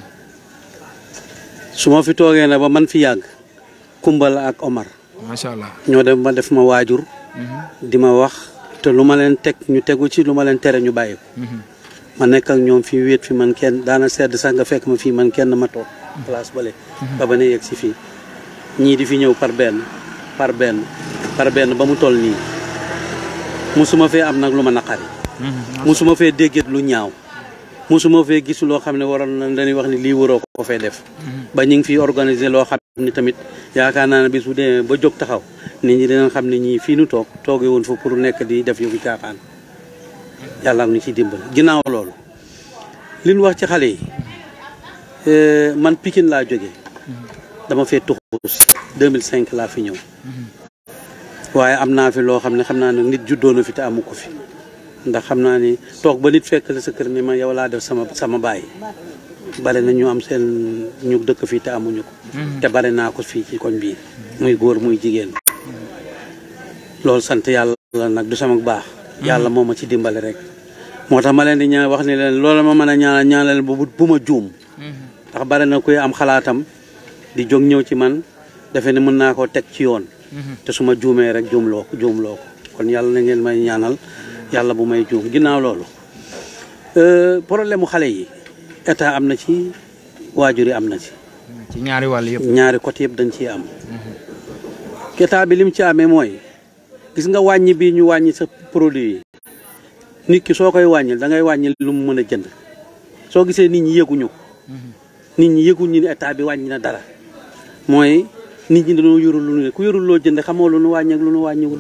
su ma fi toogee na ba man fi yàgg. Kumbal ak Omar. macha allah ñoo dem ma def ma waajur. di ma wax te lu ma leen teg ñu tegu ci lu ma leen tere ñu bàyyi ko. ma nekk ak ñoom fii wéet fi man kenn daana sedd sax nga fekk ma fii man kenn ma toog. place bale ba ba ne yegg si fii. ñii di fi ñëw par benn par benn par benn ba mu toll nii. musuma fee am nag lu ma naqari. musuma fee dégget lu ñaaw. musuma fee gis loo xam ne waroon na dañuy wax ni lii waroo ko fee def. ba ñu ngi fi organiser loo xam ni tamit yaakaar naa ne bis bu demee ba jóg taxaw nit ñi dinañ xam ne ñii fii nu toog toogee woon fa pour nekk di def yëfu caaxaan yàlla am ni ci dimbali. ginnaaw loolu li ñu wax ci xale yi man Pikine laa jógee dama fee tuxus deux mille cinq laa fi ñëw waaye am naa fi loo xam ne xam naa ne nit juddoo na fi te amu ko fi. ndax xam naa ni toog ba nit fekk la sa kër ni ma yow laa def sama sama baay bare na ñu am seen ñu dëkk fii te amuñu ko. te bare naa ko fii ci koñ bii muy góor muy jigéen. loolu sant yàlla nag du sama baax. yàlla moo ma ci dimbale rek. moo tax ma leen di ñaan wax ni leen loolu ma mën a ñaanal ñaanal bu bu ma juum. ndax bare na kuy am xalaatam di jóg ñëw ci man defe ne mën naa koo teg ci yoon. te su ma juumee rek juumloo ko juumloo ko kon yàlla na ngeen may ñaanal. yàlla bu may juum ginnaaw loolu problème mu xale yi état am na ci waajur yi am na ci. ci ñaari wàll yëpp. ñaari côté yëpp dañ ciy am. état bi lim ci amee mooy gis nga wàññi bii ñu wàññi sa produit yi nit ki soo koy wàññil da ngay wàññil lu mu mën a jënd soo gisee nit ñi yëguñu ko. nit ñi yëguñu ne état bi wàññi na dara mooy nit ñi dañoo yorul lu ne ku yorul loo jënd xamoo lu nu wàññi ak lu nu wàññiwul.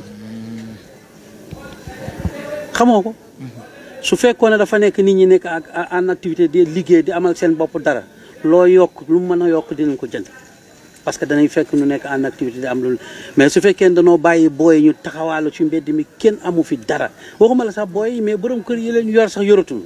xamoo ko su fekkoon ne dafa nekk nit ñi nekk ak en activité di liggéey di amal seen bopp dara loo yokk lu mu mën a yokk dinañ ko jënd parce que danañ fekk ñu nekk en activité di am lu mais su fekkee ne danoo bàyyi booy ñu taxawaalu ci mbedd mi kenn amu fi dara waxuma la sax booy mais borom kër yi leen yor sax yoratul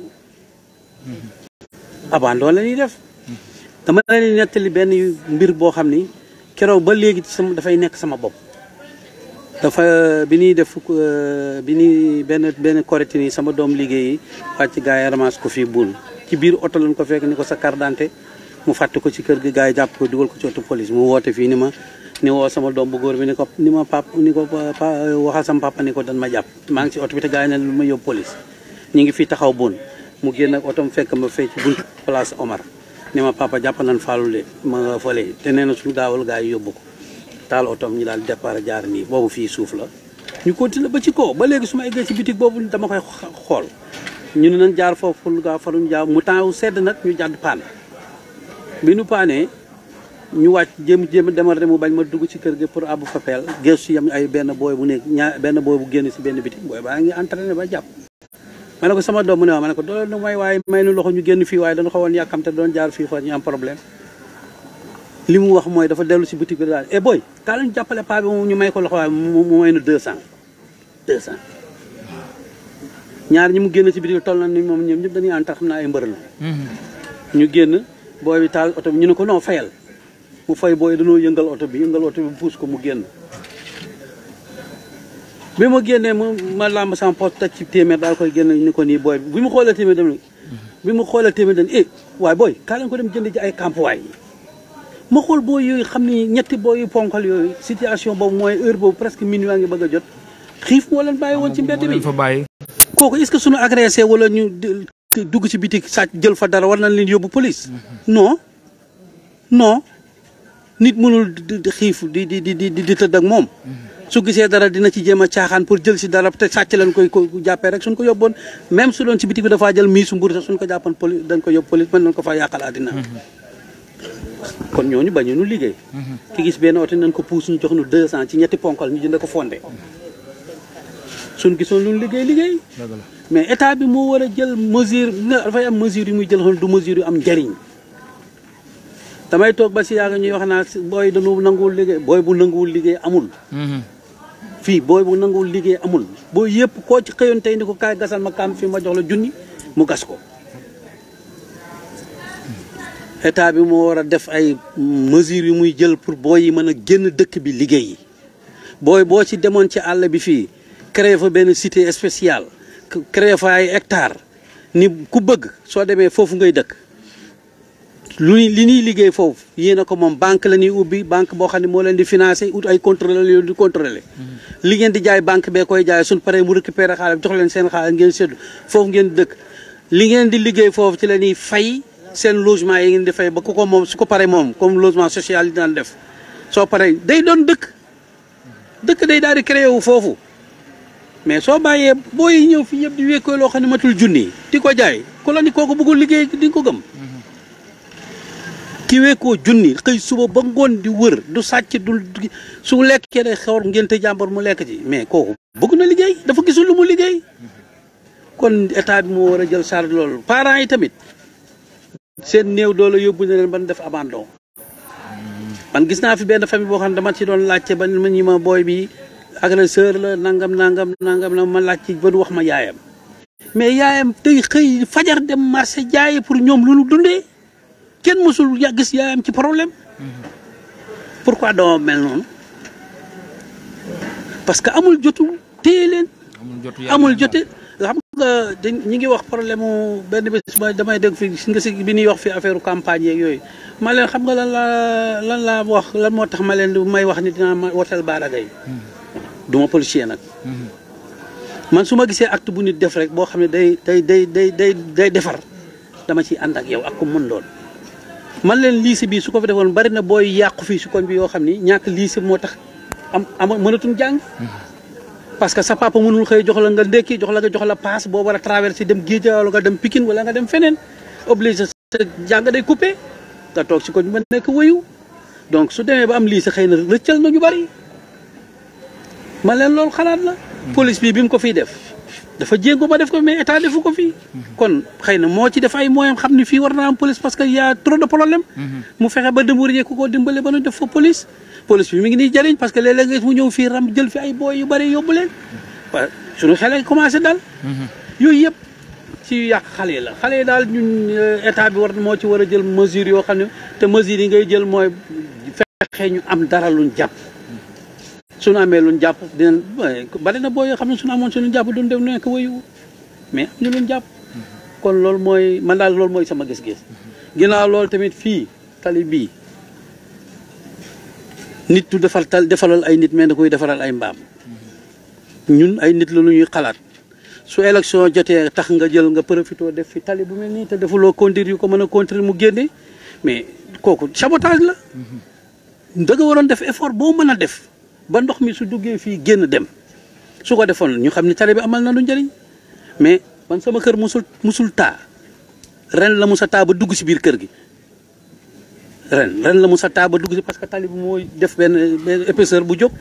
abandon la ñuy def. dama leen di nettali benn mbir boo xam ni keroog ba léegi sama dafay nekk sama bopp. dafa bi ñuy def bi ñuy benn benn korité nii sama doom liggéeyi wàcc gars yi ramasse ko fii buun ci biir oto lañ ko fekk ni ko sa carte d'identité mu fàtte ko ci kër gi gars yi jàpp ko dugal ko ci oto police mu woote fii ni ma ni woo sama doom bu góor bi ni ko ni ma pap ni ko waxal sama papa ni ko dan ma jàpp maa ngi ci oto bi te gars yi ne lu ma yóbbu police ñu ngi fii taxaw buun mu génn ak otom fekk ma fee ci buntu place Omar ne ma papa jàpp nañ Fallou de ma nga fële te nee na suñu gaawal gaa yi yóbbu ko taal otom ñi daal départ jaar nii boobu fii suuf la ñu continué ba ci kaw ba léegi su ma eggee ci bitik boobu dama koy xool ñu ne nañ jaar foofu gaa faruñ jaar mu temps sedd nag ñu jàdd paan bi nu paanee ñu wàcc jéem jéem demal rek mu bañ ma dugg ci kër gi pour abu fapeel gestu yam ay benn booy bu nekk ñaar benn booy bu génn si benn bitik booy baa ngi entraîné ba jàpp ma ne ko sama doom mu ne ma ma ne ko doole nu may waaye may nu loxo ñu génn fii waaye dañu xawoon yàkkamte doon jaar fii fa ñu am problème li mu wax mooy dafa dellu si bitik bi daal e booy kaa lañu jàppale paa bi ñu may ko loxo waaye mu may nu deux cent deux cent ñaar ñi mu génn si bitik toll na ni moom ñoom ñëpp dañuy entraîné xam naa ay mbër la ñu génn booy bi taal oto bi ñu ne ko non fayal mu fay booy dañoo yëngal oto bi yëngal oto bi puus ko mu génn bi ma génnee mu ma làmb sama poche teg ci téeméer daal koy génn ni ko nii booy bi bi mu xoolee téeméer dem bi mu xoolee téeméer dem eh waaye booy kaa leen ko dem jënd ji ay campuwaay ma xool booy yooyu xam ni ñetti booy yu ponkal yooyu situation boobu mooy heure boobu presque minuit waa ngi bëgg a jot xiif moo leen bàyyi woon ci mbedd bi kooku est-ce que suñu agressé wala ñu dugg ci bitik sàcc jël fa dara war nañ leen yóbbu police non non nit mënul di xiif di di di di di tëdd ak moom su gisee dara dina ci jéem a caaxaan pour jël si dara te sàcc leen koy ko jàppee rek suñ ko yóbboon même su doon si bitik bi dafaa jël miisu mburu sax suñ ko jàppoon police dañ ko yóbbu police mën nañ ko faa yàqal àddina kon ñooñu bañu nu liggéey ki gis benn oto nañ ko puus ñu jox nu deux cent ci ñetti ponkal ñu jënd ko fondé suñ gisoon lu ñu liggéey liggéey mais état bi moo war a jël mesure dafay am mesure yu muy jël xool du mesure yu am njariñ damay toog ba si yàgg ñuy wax naa booy dañu nanguwul liggéey booy bu nanguwul liggéey amul fii booy bu nanguwul liggéey amul booy yëpp koo ci xëyoon tey ni ko kaay gasal ma kaam fii ma jox la junni mu gas ko état bi moo war a def ay mesures yu muy jël pour booy yi mën a génn dëkk bi liggéey yi booy boo ci demoon ci àll bi fii créé fa benn cité spéciale créé fa ay hectares ni ku bëgg soo demee foofu ngay dëkk lu li ñuy liggéey foofu yéen a ko moom banque la ñuy ubbi banque boo xam ne moo leen di financé ut ay contrôleur yooyu di contrôlé li ngeen di jaay banque bee koy jaay suñ paree mu récupéré xaalis jox leen seen xaalis ngeen seddu foofu ngeen di dëkk li ngeen di liggéey foofu ci la ñuy fay seen logement yi ngeen di fay ba ku ko moom su ko paree moom comme logement social yi daan def soo paree day doon dëkk dëkk day daal di créé wu foofu mais soo bàyyee booy ñëw fii yëpp di wékkoo loo xam ne matul junni di ko jaay ku la ni kooku bëggul liggéey di nga ko gëm ki weekoo junni xëy suba ba ngoon di wër du sàcc du su lekkee day xewar ngénte jàmbur mu lekk ci mais kooku bëgg na liggéey dafa gisul lu mu liggéey kon état bi moo war a jël charge loolu parents yi tamit seen néew doole yóbbu na leen ban def abandon man gis naa fi benn famille boo xam ne dama ci doon laajte ba ma ñi ma booy bi agresseur la nangam nangam nangam na ma laaj ci ba du wax ma yaayam mais yaayam tey xëy fajar dem marché jaaye pour ñoom lu nu dundee kenn mësul ya gis yaayam ci problème pourquoi doomam mel noonu parce que amul jotu téye leen amul jote xam nga ñi ngi wax problème mu benn bés ma damay dégg fi nga si bi ñuy wax fi affaire campagne yeeg yooyu ma leen xam nga lan laa lan laa wax lan moo tax ma leen may wax ni dinaa ma wotal Bara Gaye du ma policier nag man su ma gisee acte bu nit def rek boo xam ne day day day day day day defar dama ciy ànd ak yow ak ko mën doon man leen lycée bi su ko fi defoon bari na booy yàqu fii si koñ bi yoo xam ni ñàkk lycée moo tax am am mënatuñ jàng parce que sa papa mënul xëy jox la nga ndekki jox la nga jox la paas boo war a traversé dem Géej wala nga dem Pikine wala nga dem feneen obligé sa jàng day coupé nga toog si koñ bi ma nekk wëyu donc su demee ba am lycée xëy na rëccal na ñu bari man leen loolu xalaat la police bi bi mu ko fiy def dafa jéego ba def ko mais état defu ko fii kon xëy na moo ci def ay moyens xam ni fii war naa am police parce que y a trop de problème mu fexe ba débrouiller ku ko dimbale ba nu def fa police police bi mi ngi nii jëriñ parce que léeg-léeg nga mu ñëw fii ram jël fi ay booy yu bëri yóbbu leen waaw suñu xel commencé dal yooyu yëpp ci yàq xale yi la xale yi daal ñun état bi war moo ci war a jël mesure yoo xam ne te mesures yi ngay jël mooy fexe ñu am dara luñ jàpp suñu amee luñ jàpp dinañ bari na boo yoo xam ne suñu amoon suñu jàpp duñ dem nekk wayu mais am ñu luñ jàpp kon loolu mooy man daal loolu mooy sama gis-gis ginnaaw loolu tamit fii tali bii nit du defal tal defalal ay nit mais da koy defaral ay mbaam ñun ay nit la lu ñuy xalaat su élection jotee tax nga jël nga profité def fi tali bu mel nii te defuloo conduire yu ko mën a contrôler mu génne mais kooku sabotage la. da nga waroon def effort boo mën a def ba ndox mi su duggee fii génn dem su ko defoon ñu xam ne tali bi amal na lu njëriñ mais man sama kër musul musul taa ren la musa taa ba dugg si biir kër gi. ren ren la musa taa ba dugg si parce que tali bi mooy def benn benn épaisseur bu jóg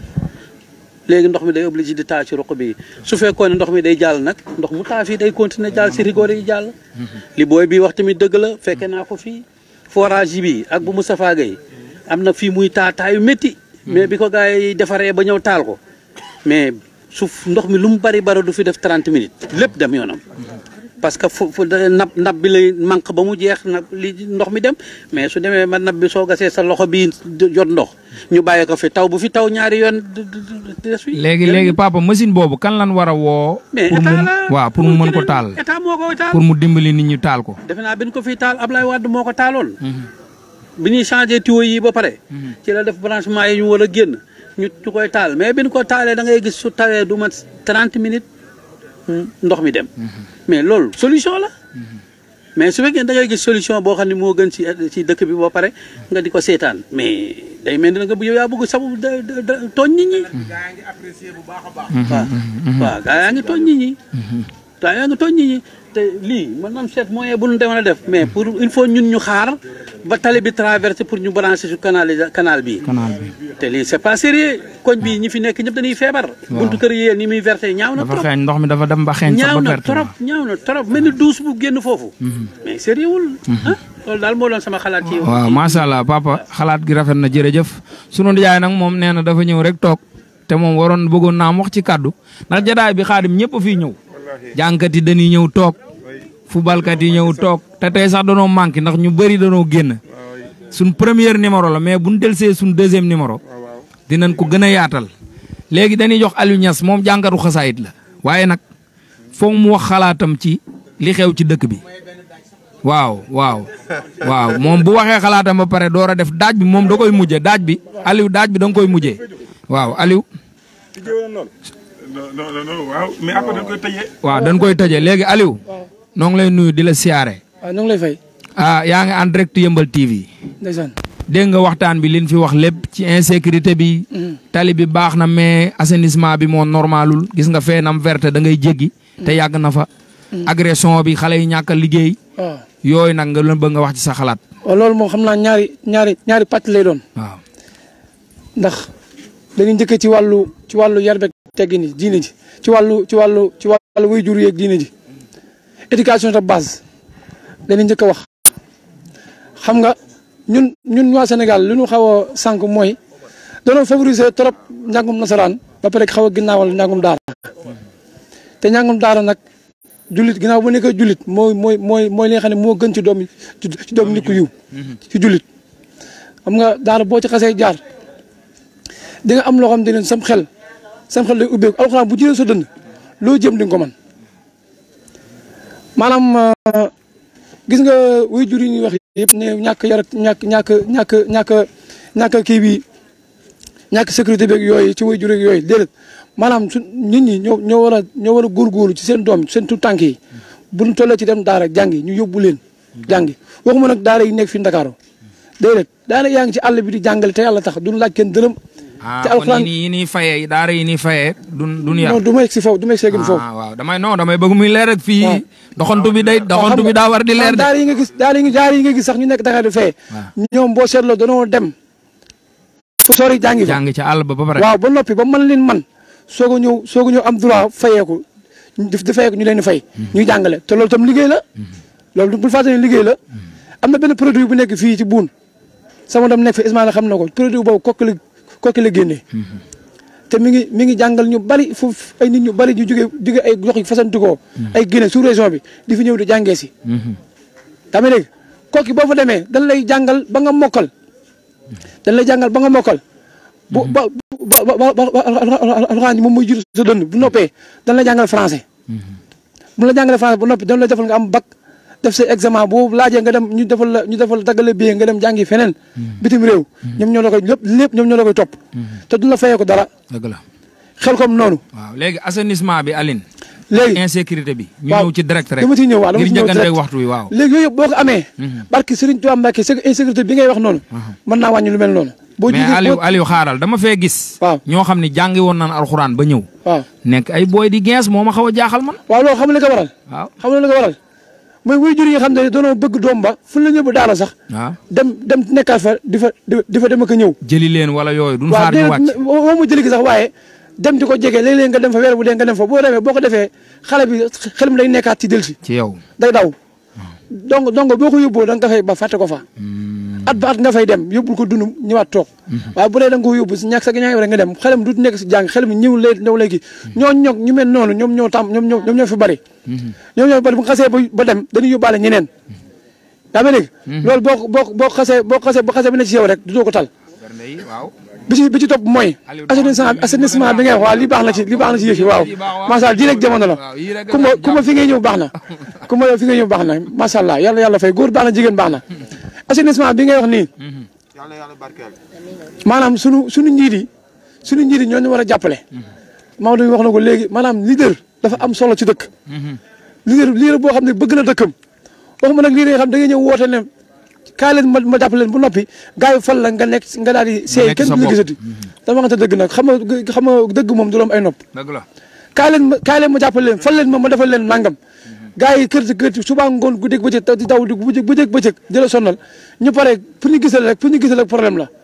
léegi ndox mi day obligé di taa ci roq bi su fekkoon ne ndox mi day jàll nag ndox mu taa fii day continuer jàll si rigor yi jàll. li booy bi wax tamit dëgg la fekke naa ko fii forage bi ak bu Moustapha Gueye am na fii muy taa taa yu métti. mais bi ko gars yi defaree ba ñëw taal ko mais suuf ndox mi lu mu bari bari du fi def trente minutes lépp dem yoonam. parce que fu fu nab nab bi lay manque ba mu jeex nab li ndox mi dem mais su demee ma nab bi soo gasee sa loxo bii jot ndox ñu bàyyi ko fi taw bu fi taw ñaari yoon des fi. léegi léegi papa machine boobu kan lan war a woo. mais pour mu waaw pour mu mën ko taal. état moo ko taal pour mu dimbali nit ñi taal ko. defe naa bi ñu ko fiy taal Ablaye Wade moo ko taaloon. bi ñuy changé tuyau yi ba pare. ci la def branchement yi ñu war a génn ñu ñu koy taal mais bi ñu ko taalee da ngay gis su tawee du mat trente minutes. ndox mi dem mais loolu solution la mais su fekkee da ngay gis solution boo xam ne moo gën ci ci dëkk bi boo pare nga di ko seetaan mais day mel ni nga yow yaa bëgg sabu tooñ nit ñi gaa ngi apprécier bu baax a baax. waaw waaw gaa yaa ngi tooñ nit ñi gaa yaa ngi tooñ nit ñi te lii mën naam seet moyen bu ñu demoon a def mais pour il faut ñun ñu xaar ba tali bi traversé pour ñu branché su canal canal bii te lii c'est pas sérieux koñ bi ñi fi nekk ñëpp dañuy feebar buntu kër yi ni muy versé ñaaw na trop dafa xeeñ ndox mi dafa dem ba xeeñ ñaaw na trop ñaaw na trop mel ni douche bu génn foofu mais sérieux wul ah loolu daal moo doon sama xalaat ci waaw macha allah papa xalaat gi rafet na jërëjëf sunu ndijaay nag moom nee na dafa ñëw rek toog te moom waroon bëggoon naa wax ci kàddu ndax jadaay bi xaadim ñëpp a fii ñëw jànkat yi dañuy ñëw toog footballkat yi ñëw toog te tey sax danoo manqué ndax ñu bëri danoo génn suñ premier numéro la mais buñ delsee suñ deuxième numéro dinañ ko gën a yaatal léegi dañuy jox Aliou Niass moom jànkatu xasaayit la waaye nag foog mu wax xalaatam ci li xew ci dëkk bi waaw waaw waaw moom bu waxee xalaatam ba pare door a def daaj bi moom da koy mujjee daaj bi Aliou daaj bi da nga koy mujjee waaw Aliou. non non non waaw mais après dañ koy tëjee. waaw dañ koy tëjee léegi Aliou. noo ngi lay nuyu di la siyaare. waaw ñoo ngi lay fay. ah yaa ngi en direct Yeumbeul T V. ndeysaan. dégg nga waxtaan bi liñ fi wax lépp ci insécurité bi. tali bi baax na mais assainissement bi moo normalul gis nga fee nam verte da ngay jéggi. te yàgg na fa. agression bi xale yi ñàkk a liggéey. waaw yooyu nag nga leen bëgg nga wax ci sa xalaat. waaw loolu moom xam naa ñaari ñaari ñaari pàcc lay doon. waaw. ndax dañuy njëkkee ci wàllu ci wàllu yar beeg teggin ji diine ji ci wàllu ci wàllu ci wàllu way jur yeeg diine ji éducation de base dañuy njëkk a wax xam nga ñun ñun waa Sénégal li ñu xaw a sànq mooy dañoo favoriser trop njàngum nasaraan ba pare xaw a ginnaawal njàngum daara te njàngum daara nag jullit ginnaaw bu nekkee jullit mooy mooy mooy mooy li nga xam ne moo gën ci doom ci doom nit ku yiw ci jullit xam nga daara boo ci xasee jaar di nga am loo xam ne sam xel sam xel lay ubbeeku alxuraan bu jëlee sa dënd loo jëm di nga ko man maanaam gis nga way jur yi ñuy wax yëpp ne ñàkk yar ak ñàkk ñàkk ñàkk ñàkk ñàkk kii bi ñàkk sécurité beeg yooyu ci way jur yeeg yooyu déedéet maanaam su nit ñi ñoo ñoo war a ñoo war a góorgóorlu ci seen doom seen tout tànk yi bu ñu tollee ci dem daara jàngi ñu yóbbu leen jàngi waxuma nag daara yi nekk fi Ndakaaru déedéet daara yaa ngi ci àll bi di jàngale te yàlla tax duñu laaj kenn dërëm te alxuraan kon yi nii fayee daara yi nii fayee duñ duñ yar. non du ma yegg si foofu du ma yegg si foofu. waaw damay non damay bëgg muy leer rek fii. doxantu bi day doxantu bi daa war di leer de. daara yi nga gis daara yi daara yi nga gis sax ñu nekk Dakar di fayee. ñoom boo seetloo danoo dem. fu sori jàngi fa jàngi ca àll ba ba pare. waaw ba noppi ba mën leen man soog a ñëw soog a ñëw am droit fayeeku di fayeeku ñu leen di fay. ñuy jàngale te loolu tam liggéey la. loolu bul fàttali liggéey la. am na benn produit bu nekk fii ci buun sama doom nekk fi Ismaïla xam na ko produit boobu kooku la kooku la génnee. te mi ngi mi ngi jàngal ñu bari foofu ay nit ñu bari ñu jóge jóge ay gox yi fasantikoo ay Guinée sous région bi di fi ñëw di jàngee si. tamit léegi kooku boo fa demee dañ lay jàngal ba nga mokkal. dañ lay jàngal ba nga mokkal. bu ba ba ba ba alxuraan moom mooy jiitu sa dënn bu noppee dañ lay jàngal français. bu la jàngalee français bu noppi dañ lay defal nga am bac def sa examen boobu laajee nga dem ñu defal la ñu defal daggale billet nga dem jàngi feneen. bitim réew. ñoom ñoo la koy lépp lépp ñoom ñoo la koy topp. te du la fayee ko dara. dëgg la xel comme noonu. waaw léegi assainissement bi Aline. léegi insécurité bi. ñu waaw ñëw ci direct rek. dama ciy ñëw waaw dama ngir ciy ñëw njëkkante direct waxtu wi waaw. léegi yooyu yëpp boo ko amee. barki Serigne Touba Mbacke c'est que insécurité bi ngay wax noonu. mën naa wàññi lu mel noonu. boo mais jugee Aliou Aliou xaaral dama fee gis. waaw ñoo xam ne jàngi woon naan alxuraan ba ñëw. waaw nekk ay booy di gens moo ma xaw a jaaxal man. waaw loolu xam nga li ko waral. waaw xam nga li ko waral mooy wuy jur yi nga xam ne doonoo bëgg doom ba fu la ñëw daara sax. waaw dem dem nekkaat fa di fa di fa dem ak a ñëw. jëli leen wala yooyu duñ waaw xaar ñu wàcc. waaw mu jëli gi sax waaye dem di ko jege léeg-léeg nga dem fa weer bu dee nga dem fa boo demee boo ko defee xale bi xel mi day nekkaat ci delsi ci yow day daw donc donc boo ko yóbboo da nga ko fay ba fàtte ko fa. at ba at nga fay dem yóbbul ko dund ñëwaat toog. waaye bu dee da nga ko yóbbu si ñàkk sa ñaari rek nga dem xelam du nekk si jàng xel mi ñëw lay ñëw léegi ñooñu ñoog ñu mel noonu ñoom ñoo tam ñoom ñoo ñoom ñoo fi bari. ñoom ñoo fi bari bu nga xasee ba ba dem dañuy yóbbaale ñeneen. yaa ngi dégg. loolu boo ko boo boo xasee boo xasee boo xasee ba ne ci yow rek du doo ko tal. bi ci bi ci topp mooy. assainissement assainissement bi ngay wax waaw lii baax na ci lii baax na ci yëf yi waaw. macha allah ji rek jamono la. ku ma ku ma fi ngay ñëw baax na. ku ma fi ngay ñëw baax na macha allah yàlla yàlla fay góor baax na jigéen baax na. assainissement bi ngay wax nii. maanaam sunu sunu njiit yi sunu njiit yi ñoo ñu war a jàppale. Maodo wax na ko léegi maanaam leader dafa am solo ci dëkk. leader leader boo xam ne bëgg na dëkkam waxuma nag leader yi xam da ngay ñëw woote ne kaay leen ma ma jàppale leen bu noppi gars yi fal la nga nekk nga daal di seey kenn du la gisati. dama waxante dëgg nag xam nga xam nga dëgg moom du la am ay nopp. dëgg la kaay leen ma kaay leen ma jàppale leen fal leen ma ma defal leen nangam. gars yi kër ci kër ci suba ngoon guddeeg bëccëg di daw di bëccëg bëccëg bëccëg di la sonal ñu pare pour ñu gisal rek pour ñu gisal rek problème la.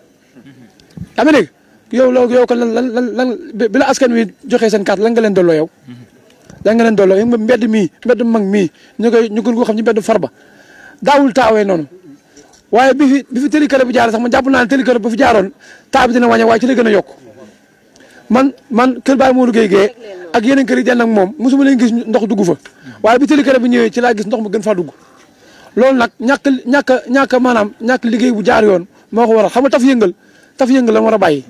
yaa ngi dégg yow loolu yow kon lan lan lan lan bi la askan wi joxee seen carte lan nga leen dolloo yow. lan nga leen dolloo yow mbedd mii mbedd mag mii ñu koy ñu gën koo xam ci mbedd Farba daawul taawee noonu waaye bi fi bi fi tëlikër bi jaar sax man jàpp naa ne tëlikër ba fi jaaroon taa bi dina wàññi waaye ci la gën a yokk man man kër Baye Modou Gueye Gueye ak yeneen kër yi den ak moom mosuma leen gis ndox dugg fa waaye bi tëlikër bi ñëwee ci laa gis ndox ma gën faa dugg loolu nag ñàkk ñàkk ñàkk maanaam ñàkk liggéey bu jaar yoon moo ko waral xam nga taf yëngal taf yëngal la war a bàyyi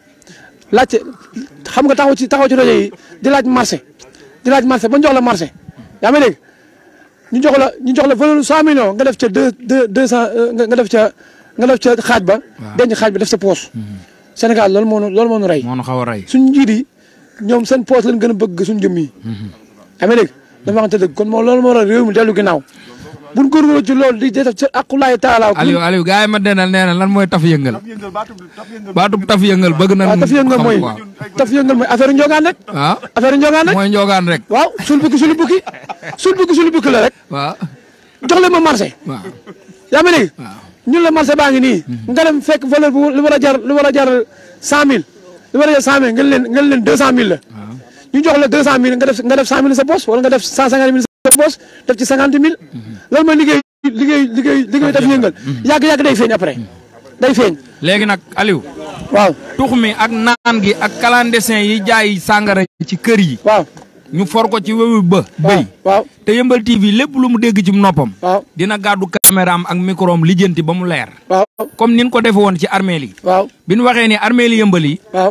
laajte xam nga taxaw ci taxaw ci rajo yi di laaj marché di laaj marché ba ñu jox la marché yaa ngi dégg ñu jox la ñu jox la valeur cent millions nga def ca deux deux deux cent nga def ca nga def ca xaaj ba. denc xaaj ba def sa poos. Sénégal loolu moo nu loolu moo nu rey. moo nu xaw a rey suñu njiit yi ñoom seen poos lañ gën a bëgg suñu jëm yi. yaa ngi dégg dafa waxante dëgg kon moom loolu moo waral réew mi dellu ginnaaw buñ góorgóorlu ci loolu di def ca aqulaay taala. Aliou Aliou gars yi ma denal nee na lan mooy taf yëngal. baatub taf yëngal bëgg na. waaw taf yëngal mooy taf yëngal mooy affaire njogaan rek. waaw affaire njogaan rek. mooy njogaan rek. waaw sul bukki sul bukki sul bukki sul bukki la rek. waaw jox leen ma marché. waaw yaa ngi dégg. ñun la marché baa ngi nii. nga dem fekk valeur bu lu war a jar lu war a jar cent mille lu war a jar cent mille ngeen leen ngeen leen deux cent mille la. ñu jox la deux cent mille nga def nga def cent mille sa poche wala nga def cent cinquante mille sa poche def ci cinquante mille. loolu mooy liggéey liggéey liggéey liggéey daf yëngal. yàgg yàgg day feeñ après day feeñ. léegi nag Aliou. waaw tux mi ak naan gi ak clandestin yi jaay sàngara ci kër yi. waaw ñu for ko ci wewu ba. bëy waaw te Yeumbeul T V lépp lu mu dégg ci noppam. waaw dina gàddu caméraam ak micro am lijjanti ba mu leer. waaw comme nin ko defe woon ci armeel yi. waaw bi ñu waxee ni armeel yi Yeumbeul yi. waaw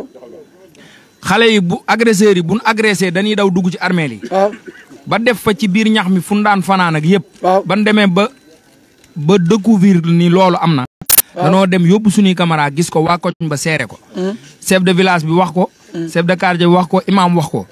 xale yi bu agresseurs yi bu ñu agressé dañuy daw dugg ci armeel yi. waaw ba def fa ci biir ñax mi fu ñu daan fanaan ak yëpp. waaw ban demee ba ba découvrir ni loolu am na. danoo dem yóbbu suñuy caméra gis ko waa koñ ba seere ko. chef de village bi wax ko. chef de quartier bi wax ko imam wax ko.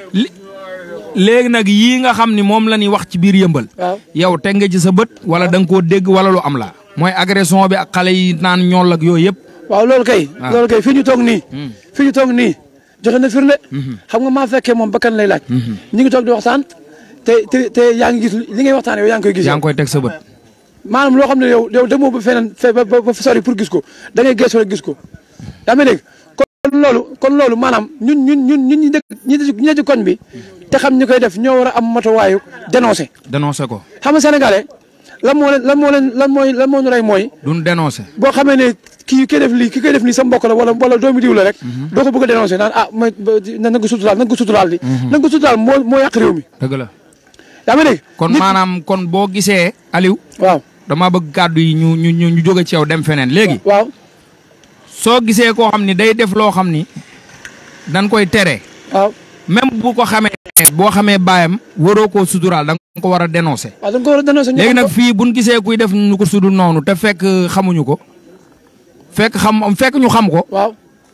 léegi nag yii nga xam ni moom la ñuy wax ci biir Yeumbeul. yow teg nga ci sa bët wala da nga koo dégg wala lu am la. mooy agression bi ak xale yi naan ñool ak yooyu yëpp. waaw loolu kay. loolu kay fii ñu toog nii. fii ñu toog nii joxe na firnde. xam nga maa fekkee moom bakkan lay laaj. ñu ngi toog di waxtaan te te te yaa ngi gis li ngay waxtaan yow yaa ngi koy gis. yaa ngi koy teg sa bët. maanaam loo xam ne yow yow demoo ba feneen fe ba ba sori pour gis ko da ngay geesoo rek gis ko yaa ngi dégg kon loolu kon loolu maanaam ñun ñun ñun ñun ñi dëkk ñi ne ci koñ bi te xam ñi koy def ñoo war a am matuwaayu dénoncé. dénoncé ko. xam nga sénégalais lan moo leen lan moo leen lan mooy lan moo ñu rey mooy. duñ dénoncé. boo xamee ne kii koy def lii ki koy def nii sa mbokk la wala wala doomi diw la rek. doo ko bëgg a dénoncé naan ah ma na nga ko suturaal na nga ko suturaal di. na nga ko suturaal moo moo yàq réew mi. dëgg la. yaa ngi dégg. kon maanaam kon boo gisee Aliou. waaw dama bëgg kàddu yi ñu ñu ñu jóge ci yow dem feneen léegi. waaw soo gisee koo xam ni day def loo xam ni dañ koy tere. waaw même bu ko xamee boo xamee baayam waroo koo suturaal da nga ko war a dénoncé. waaw da nga ko war a dénoncé. léegi nag fii buñ gisee kuy def ñu ko sudul noonu te fekk xamuñu ko fekk xam fekk ñu xam ko. waaw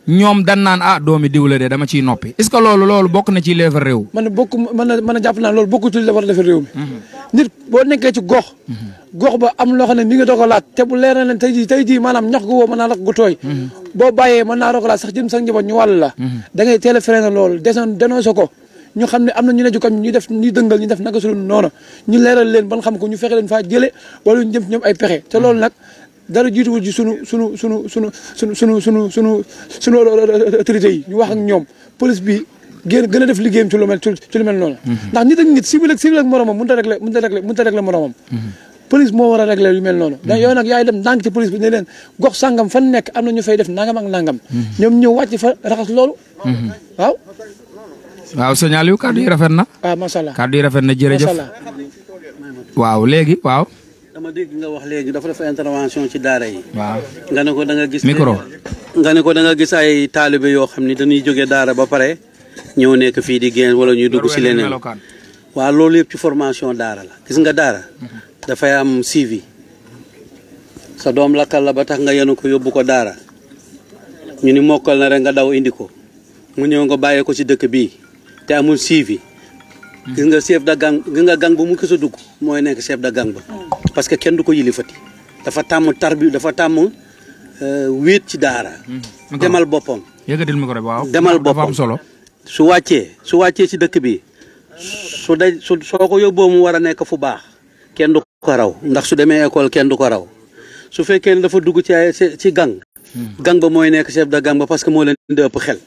ñoom dan naan ah doomi diw la de dama ciy noppi est-ce que loolu loolu bokk na ci leefar réew. man bokk mën na mën a jàpp naa loolu bokku ci la war a defar réew mi. nit boo nekkee ci gox. gox ba am loo xam ne mi ngi doog a laat te bu leer na leen tey jii tey jii maanaam ñax gu woo mën naa lakk gu tooy. boo bàyyee mën naa doog a laat sax jëm sax njaboot ñu wàll la. da ngay teel a freiné loolu desoon dénoncé ko ñu xam ne am na ñu ne jukam ñu def ñu dëngal ñu def naka su noonu ñu leeral leen ban xam ko ñu fexe leen faa jële wala ñu jëm ñoom ay pexe te loolu nag dara jiituwul ji sunu sunu sunu sunu sunu sunu sunu sunu sunu autorités yi ñu wax ak ñoom police bi gën gën a def liggéeyam ci lu mel ci lu mel noonu. ndax nit ak nit civil ak civil ak moromam mënut a réglé mënut a réglé mënut a réglé moromam. police moo war a réglé lu mel noonu. ndax yow nag yaay dem ndànk ci police bi ne leen gox sangam fan nekk am na ñu fay def nangam ak nangam. ñoom ñëw wàcc fa raxas loolu. waaw. waaw sëñ Aliou kàddu yi rafet na. waaw macha allah kàddu yi rafet na jërëjëf. macha allah. waaw léegi waaw. dama dégg nga wax léegi dafa def intervention ci daara yi. waaw nga ne ko da nga gis. micro. nga ne ko da nga gis ay taalibe yoo xam ni dañuy jóge daara ba pare ñëw nekk fii di génn wala ñuy dugg si leneen. waaw loolu yëpp ci formation daara la gis nga daara. dafay am suivi. sa doom lakkal la ba tax nga yenu ko yóbbu ko daara. ñu ni mokkal na rek nga daw indi ko. mu ñëw nga bàyyee ko ci dëkk bii te amul suivi. gis nga chef de gang gis nga gang ba mu kës a dugg mooy nekk chef de gang ba. parce que kenn du ko yilifati dafa tàmm tarbi dafa tàmm wéet ci daara. demal boppam. yëkkatil micro bi waaw. demal boppam dafa am solo. su wàccee su wàccee ci dëkk bi su daj su soo ko yóbboo mu war a nekk fu baax kenn du ko raw ndax su demee école kenn du ko raw su fekkee ne dafa dugg ci ay ci gang. gang ba mooy nekk chef de gang ba parce que moo leen di ëpp xel.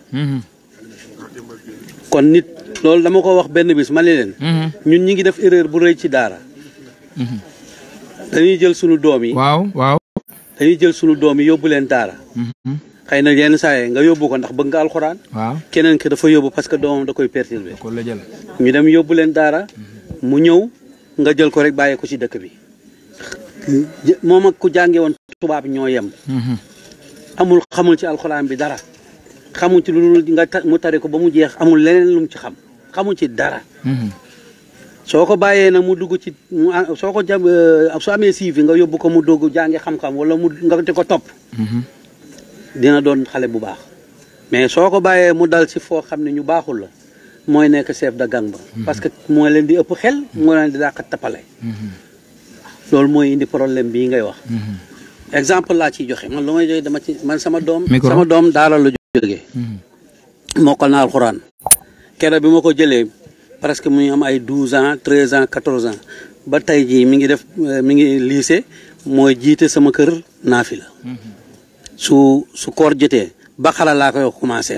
kon nit loolu dama ko wax benn bis ma ne leen. ñun ñi ngi def erreur bu rëy ci daara. dañuy jël sunu doom yi. waaw waaw. dañuy jël sunu doom yi yóbbu leen daara. xëy na yenn saa yi nga yóbbu ko ndax bëgg nga alxuraan. waaw keneen ki dafa yóbbu parce que doomam da koy perturber. ko la jël. ñu dem yóbbu leen daara. mu ñëw nga jël ko rek bàyyi ko ci dëkk bi. moom ak ku jànge woon tubaab ñoo yem. amul xamul ci alxuraan bi dara. xamul ci lu nga mu tari ko ba mu jeex amul leneen lu mu ci xam xamul ci dara. soo ko bàyyee nag mu dugg ci mu soo ko jam soo amee suivi nga yóbbu ko mu dugg jàngi xam-xam wala mu nga di ko topp. dina doon xale bu baax. mais soo ko bàyyee mu dal ci foo xam ne ñu baaxul la mooy nekk chef de gang ba. parce que moo leen di ëpp xel moo leen di dàq tappale. loolu mooy indi problème bii ngay wax. exemple laa ciy joxe man lu may joxe dama ci man sama doom. sama doom daara la jógee. mokkal na alxuraan. keroog bi ma ko jëlee presque mu ngi am ay douze ans treize ans quatorze ans ba tey jii mi ngi def mi ngi lycée mooy jiite sama kër naafi la. su su koor jotee ba xara laa koy wax commencé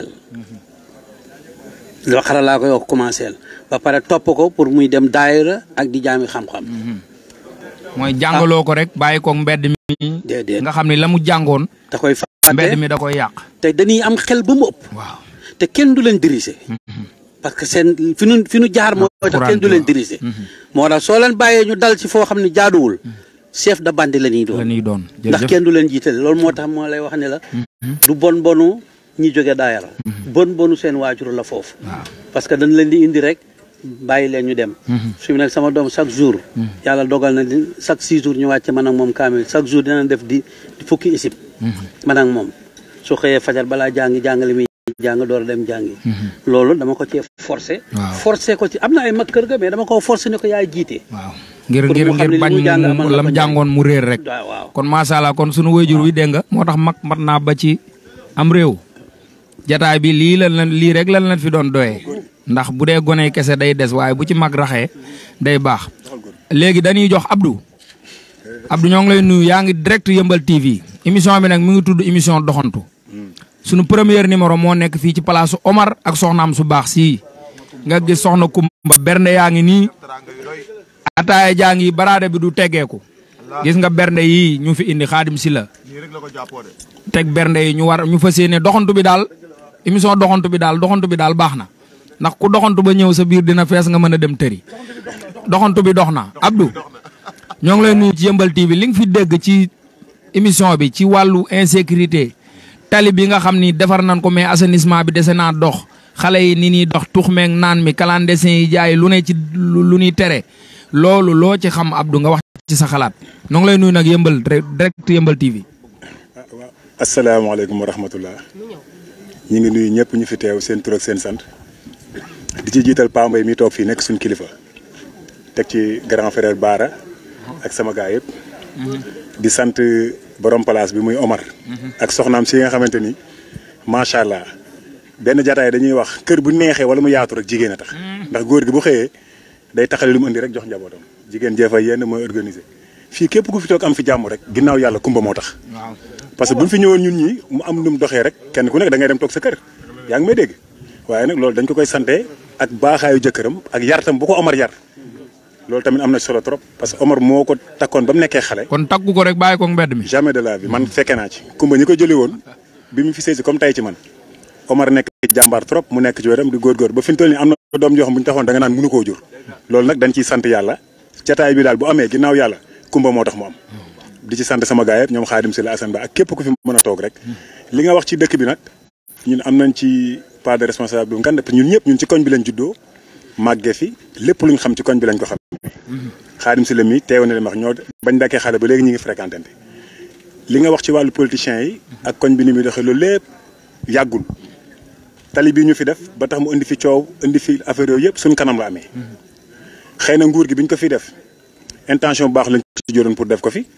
la. ba xara laa koy wax commencé la ba pare topp ko pour muy dem daayira ak di jaami xam-xam. mooy jàngaloo ko rek bàyyi ko mbedd mi. déedéet nga xam ne la mu jàngoon. da koy fàtte mbedd mi da koy yàq. te dañuy am xel ba mu ëpp. waaw te kenn du leen diriger. parce que seen fi nu fi nu jaar moo tax kenn du leen diriger. moo tax soo leen bàyyee ñu dal ci foo xam ne jaaduwul. chef de bande la ñuy doon. la ñuy doon ndax kenn du leen jiitale loolu moo tax moo lay wax ne la. du bon bonu ñi jóge daayara. bon bonu seen waajur la foofu. parce que dañ leen di indi rek. bàyyi leen ñu dem. su mu nekk sama doom chaque jour. yàlla dogal na di chaque six jours ñu wàcce man ak moom kaamil chaque jour dina def di fukki isib. man ak moom su xëyee fajar balaa jàngi jàngale mi jàng door a dem jàngi. loolu dama ko cee forcé. forcé ko ci am na ay mag kër ga mais dama ko forcé ne ko yaay jiite. waaw ngir ngir ngir bañ mu lam jàngoon mu réer rek. kon macha allah kon sunu wayjur wi dégg nga moo tax mag mat naa ba ci am réew. jataay bi lii lan lan lii rek lan lan fi doon doyee. ndax bu dee gone kese day des waaye bu ci mag raxee day baax léegi dañuy jox Abdou Abdou ñoo ngi lay nuyu yaa ngi direct Yeumbeul T V émission bi nag mi ngi tudd émission doxantu sunu premier numéro moo nekk fii ci palaasu Omar ak soxnaam su baax sii nga gis soxna Kumba bernde yaa ngi nii ataaya jaa ngi baraade bi du teggeeku gis nga bernde yi ñu fi indi xaadim si la teg bernde yi ñu war ñu fas yéene doxantu bi daal émission doxantu bi daal doxantu bi daal baax na ndax ku doxantu ba ñëw sa biir dina fees nga mën a dem tëri doxantu bi dox na Abdou ñoo ngi lay nuyu ci Yeumbeul T V li nga fi dégg ci émission bi ci wàllu insécurité tali bi nga xam ni defar nañ ko mais assainissement bi dese naa dox xale yi ni ñuy dox tux meeg naan mi clandestin yi jaay lu ne ci lu ñuy tere loolu loo ci xam Abdou nga wax ci sa xalaat ñoo ngi lay nuyu nag Yeumbeul direct Yeumbeul T V. asalaamaaleykum wa rahmatullah ñu ngi nuyu ñëpp ñu fi teew seen tur ak seen sant di ci jiital Pa Mbaye mi toog fii nekk suñu kilifa teg ci grand frère Baara ak sama gaa yëpp. di sant borom place bi muy Omar. ak soxnaam si nga xamante ni macha allah benn jataay dañuy wax kër bu neexee wala mu yaatu rek jigéen a tax. ndax góor gi bu xëyee day taxale lu mu indi rek jox njabootam jigéen jee fa yenn mooy organiser fii képp ku fi toog am fi jàmm rek ginnaaw yàlla kumba moo tax. parce que buñ fi ñëwoon ñun ñi mu am nu mu doxee rek kenn ku nekk da ngay dem toog sa kër yaa ngi may dégg waaye nag loolu dañ ko koy sante ak baaxaayu jëkkëram ak yartam bu ko Omar yar loolu tamit am na solo trop parce que Omar moo ko takkoon ba mu nekkee xale. kon takku ko rek bàyyi ko mbedd mi. jamais de la vie man fekke naa ci. kumba ñi ko jëlee woon bi mu fi seesi comme tey ci man Omar nekk jàmbaar trop mu nekk ci wetam di góorgóor ba fi mu toll nii am na doom joo xam bu ñu taxoon da nga naan mënu koo jur loolu nag dañ ciy sant yàlla jataay bi daal bu amee ginnaaw yàlla kumba moo tax mu am di ci sant sama gaay yëpp ñoom Xaadim Sylla Assane Ba ak képp ku fi mën a toog rek li nga wax ci dëkk bi nag ñun am nañ ci part de responsabilité bu ngand ñun ñëpp ñun ci koñ bi lañ juddoo màggee fi lépp luñ xam ci koñ bi lañ ko xam Xaadim Sylla mi teew na leen wax ñoo bañ dakkee xale ba léegi ñu ngi fréquenté li nga wax ci wàllu politiciens yi ak koñ bi ni muy doxee loolu lépp yàggul tali bii ñu fi def ba tax mu indi fi coow indi fi affaire yooyu yëpp suñ kanam la amee xëy na nguur gi biñ ko fi def intention bu baax lañ ci joroon pour def ko fi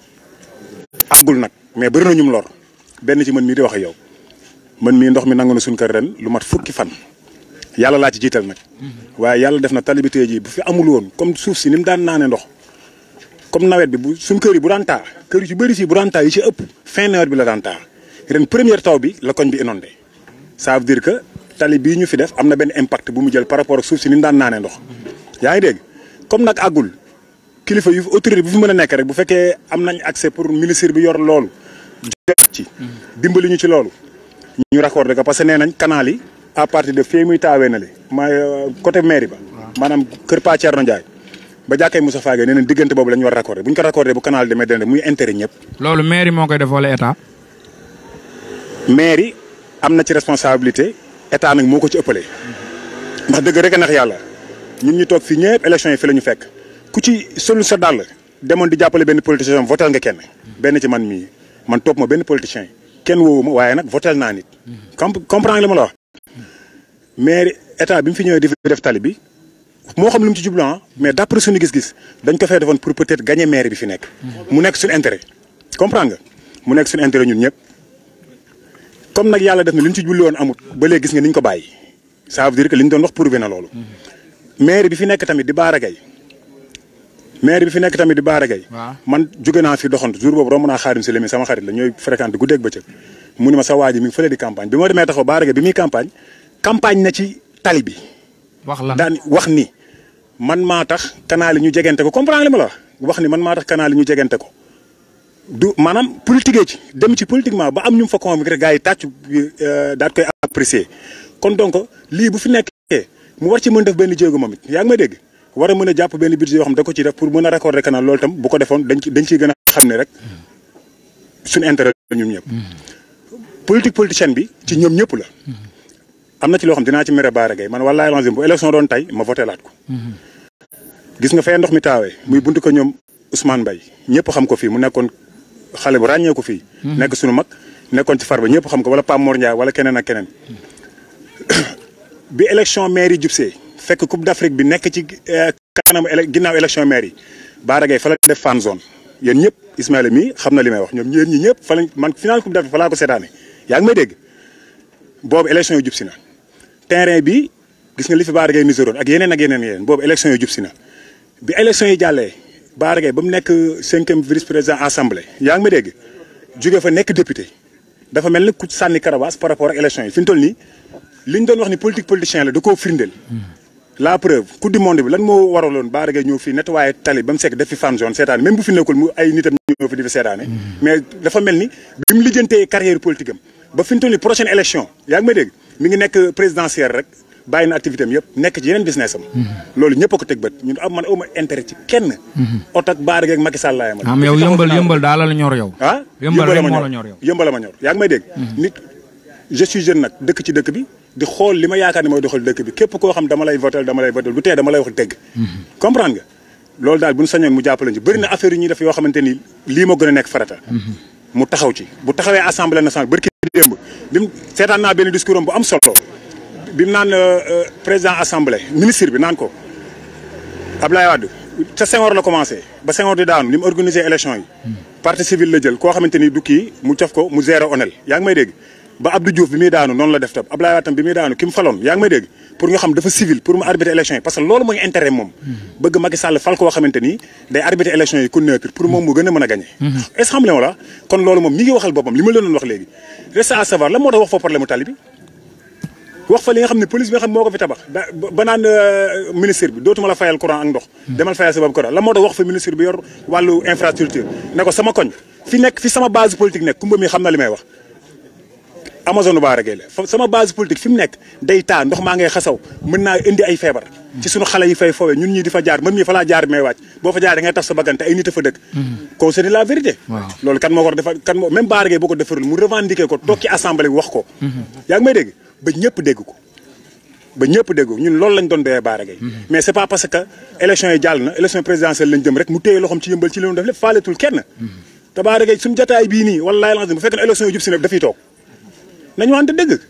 àggul nag mais bëri na ñum lor benn ci mën mii di wax ak yow mën mii ndox mi nangu na suñ kër ren lu mat fukki fan yàlla laa ci jiital nag waaye yàlla def na tali bi tey jii bu fi amul woon comme suuf si ni mu daan naane ndox comme nawet bi bu suñ kër yi bu daan taa kër yu ci bëri fii bu daan taa yi ci ëpp fin nawet bi la daan taa ren première taw bi la koñ bi inondé ça veut dire que tali bii ñu fi def am na benn impact bu mu jël par rapport ak suuf si ni mu daan naane ndox yaa ngi dégg comme nag àggul kilifa yu autorité bu fi mën a nekk rek bu fekkee am nañ accès pour ministre bi yor loolu jot ci dimbali ñu ci loolu ñu raccordé ko parce que nee nañ canal yi à partir de fii muy taawee na li ma côté mairie ba maanaam kër Pa Thierno Ndiaye ba jàkkee Moussa Faye nee nañ diggante boobu la ñu war raccordé bu ñu ko raccordé bu canal demee dende muy intérêt ñëpp. loolu mairie moo koy def wala état. mairie am na ci responsabilité état nag moo ko ci ëppalee ndax dëgg rek a neex yàlla ñun ñu toog fii ñëpp élection yi fi la ñu fekk. ku ci solu sa dàll demoon di jàppale benn politicien votel nga kenn benn ci man mii man topp ma benn politicien kenn woowu ma waaye nag votel naa nit comprendre li ma la wax mais état bi mu fi ñëwee di fi def tali bi moo xam lu mu ci jublu mais d'après suñu gis-gis dañ ko fay defoon pour peut-être gagner maire bi fi nekk mu nekk suñu intérêt comprendre nga mu nekk suñu intérêt ñun ñëpp comme nag yàlla def na li ñu ci jublu woon amut ba léegi gis nga ni ñu ko bàyyi ça veut dire que li ñu doon wax prouvé na loolu maire bi fi nekk tamit di Baara Gaye maire bi fi nekk tamit di Baara Gaye man jóge naa fi doxantu jour boobu romb naa Xaadim Sylla mi sama xarit la ñooy fréquenté guddeeg bëccëg mu ni ma sa waa ji mi ngi fële di campagne bi ma demee taxaw Baara Gaye bi muy campagne campagne na ci tali bi wax la daan wax ni man maa tax canal yi ñu jegante ko comprendre li ma la wax wax ni man maa tax canal yi ñu jegante ko du maanaam politique ci dem ci politiquement ba am ñu fa convaincre gars yi tàcc daat koy apprécier kon donc lii bu fi nekkee mu war ci mën def benn jéego moom it yaa ngi may dégg war a mën a jàpp benn budget yoo xam da ko ciy def pour mën a raccorder canal loolu tam bu ko defoon dañ ci dañ ciy gën a xam ne rek suñu intérêt la ñun ñëpp. politique politicienne bi ci ñoom ñëpp la. am na ci loo xam dinaa ci mere Baara Gaye man wallaahi lazim bu élection doon tey ma voté laat ko. gis nga fee ndox mi taawee muy buntu ko ñoom Ousmane Mbaye ñëpp xam ko fii mu nekkoon xale bu ràññee ko fii. nekk suñu mag nekkoon ci Farba ñëpp xam ko wala Pape Mor Ndiaye wala keneen ak keneen. bi élection maire yi jubsee fekk Coupe d'Afrique bi nekk ci kanam ginnaaw élection maire yi Baara Gaye fa la def fan zone yéen ñëpp Ismaïla mii xam na li may wax ñoom ñeen ñi ñëpp fa lañ man final Coupe d'Afrique fa laa ko seetaane yaa ngi may dégg boobu élection yi jub si na terrain bi gis nga li fi Baara Gaye niséroon ak yeneen ak yeneen yeneen boobu élection yi jub si na bi élection yi jàllee Baara Gaye ba mu nekk cinquième vice président assemblée yaa ngi may dégg jóge fa nekk député dafa mel ni ku sànni karawaas par rapport ak élection yi fi mu toll nii li ñu doon wax ni politique politicien la da koo firndeel la preuve coupe du monde bi lan moo waraloon Baara Gaye ñëw fii nettoyé tali ba mu sekk def fi fan zone seetaane même bu fi nekkul mu ay nitam ñëw fi di fi seetaane mais dafa mel ni bi mu lijjantee carrière politique am ba fi mu toll nii prochaine élection yaa ngi may dégg mi ngi nekk présidentielle rek bàyyi na activité am yëpp nekk ci yeneen business am loolu ñëpp a ko teg bët ñun am man awma intérêt ci kenn ot ak Baara Gaye ak Macky Sall laa am yow yëmbal yëmbal daal la ñor yow ah yëmbal rek moo la ñor yow yëmbal la ma ñor yaa ngi may dégg nit je suis jeune nag dëkk ci dëkk bi di xool li ma yaakaar ne mooy doxal dëkk bi képp koo xam dama lay votel dama lay votel du tee dama lay wax dëgg comprendre nga loolu daal bu ñu sañoon mu jàppale ñu bëri na affaire yi ñuy def yoo xamante ni lii moo gën a nekk farata mu taxaw ci bu taxawee assemblée nationale barki démb bi mu seetaan naa benn discours am bu am solo bi mu naan président assemblée ministre bi naan ko Ablaye Wade ca Senghor la commencé ba Senghor di daanu ni mu organiser élection yi partie civile la jël koo xamante ni du kii mu cof ko mu gérer onel yaa ngi may dégg ba Abdou Diouf bi muy daanu noonu la def tam Ablaye Wade tam bi muy daanu ki mu faloon yaa ngi may dégg pour nga xam dafa civil pour mu arbitrer élection yi parce que loolu mooy intérêt moom bëgg Macky Sall fal koo xamante ni day arbitrer élection yi ku neutre pour moom mu gën a mën a gagné est-ce xam la kon loolu moom mi ngi waxal boppam li ma leen doon wax léegi reste à savoir la moo tax wax fa problème mu tali bi wax fa li nga xam ne police bi nga xam ne moo ko fi tabax da ba naan ministre bi dootuma la fayal courant ak ndox demal fayal sa bopp courant la moo tax wax fa ministre bi yor wàllu infrastructure ne ko sama koñ fi nekk fi sama base politique nekk kumba mi xam na li may wax Amazone Bara Gaye la sama base politique fi mu nekk day taa ndox maa ngay xasaw mën naa indi ay feebar ci sunu xale yi fay fowe ñun ñii di fa jaar man mii fa laa jaar may wàcc boo fa jaar da ngay tax sa baggan te ay nit a fa dëkk kon c'est la vérité loolu kan moo ko defar kan moo même Bara Gaye boo ko defarul mu revendiquer ko toog ci assemblée wax ko yaa ngi may dégg ba ñëpp dégg ko ba ñëpp dégg ko ñun loolu lañ doon doyee Bara Gaye mais c'est pas parce que élection yi jàll na élection présidentielle lañ jëm rek mu téye loxoom ci yëmbal ci li mu def lépp faaletul kenn te Bara Gaye suñu jotaay bii nii wallaahi la bu fekkee ne élection yi jub si nag dafay toog nañu wante dëgg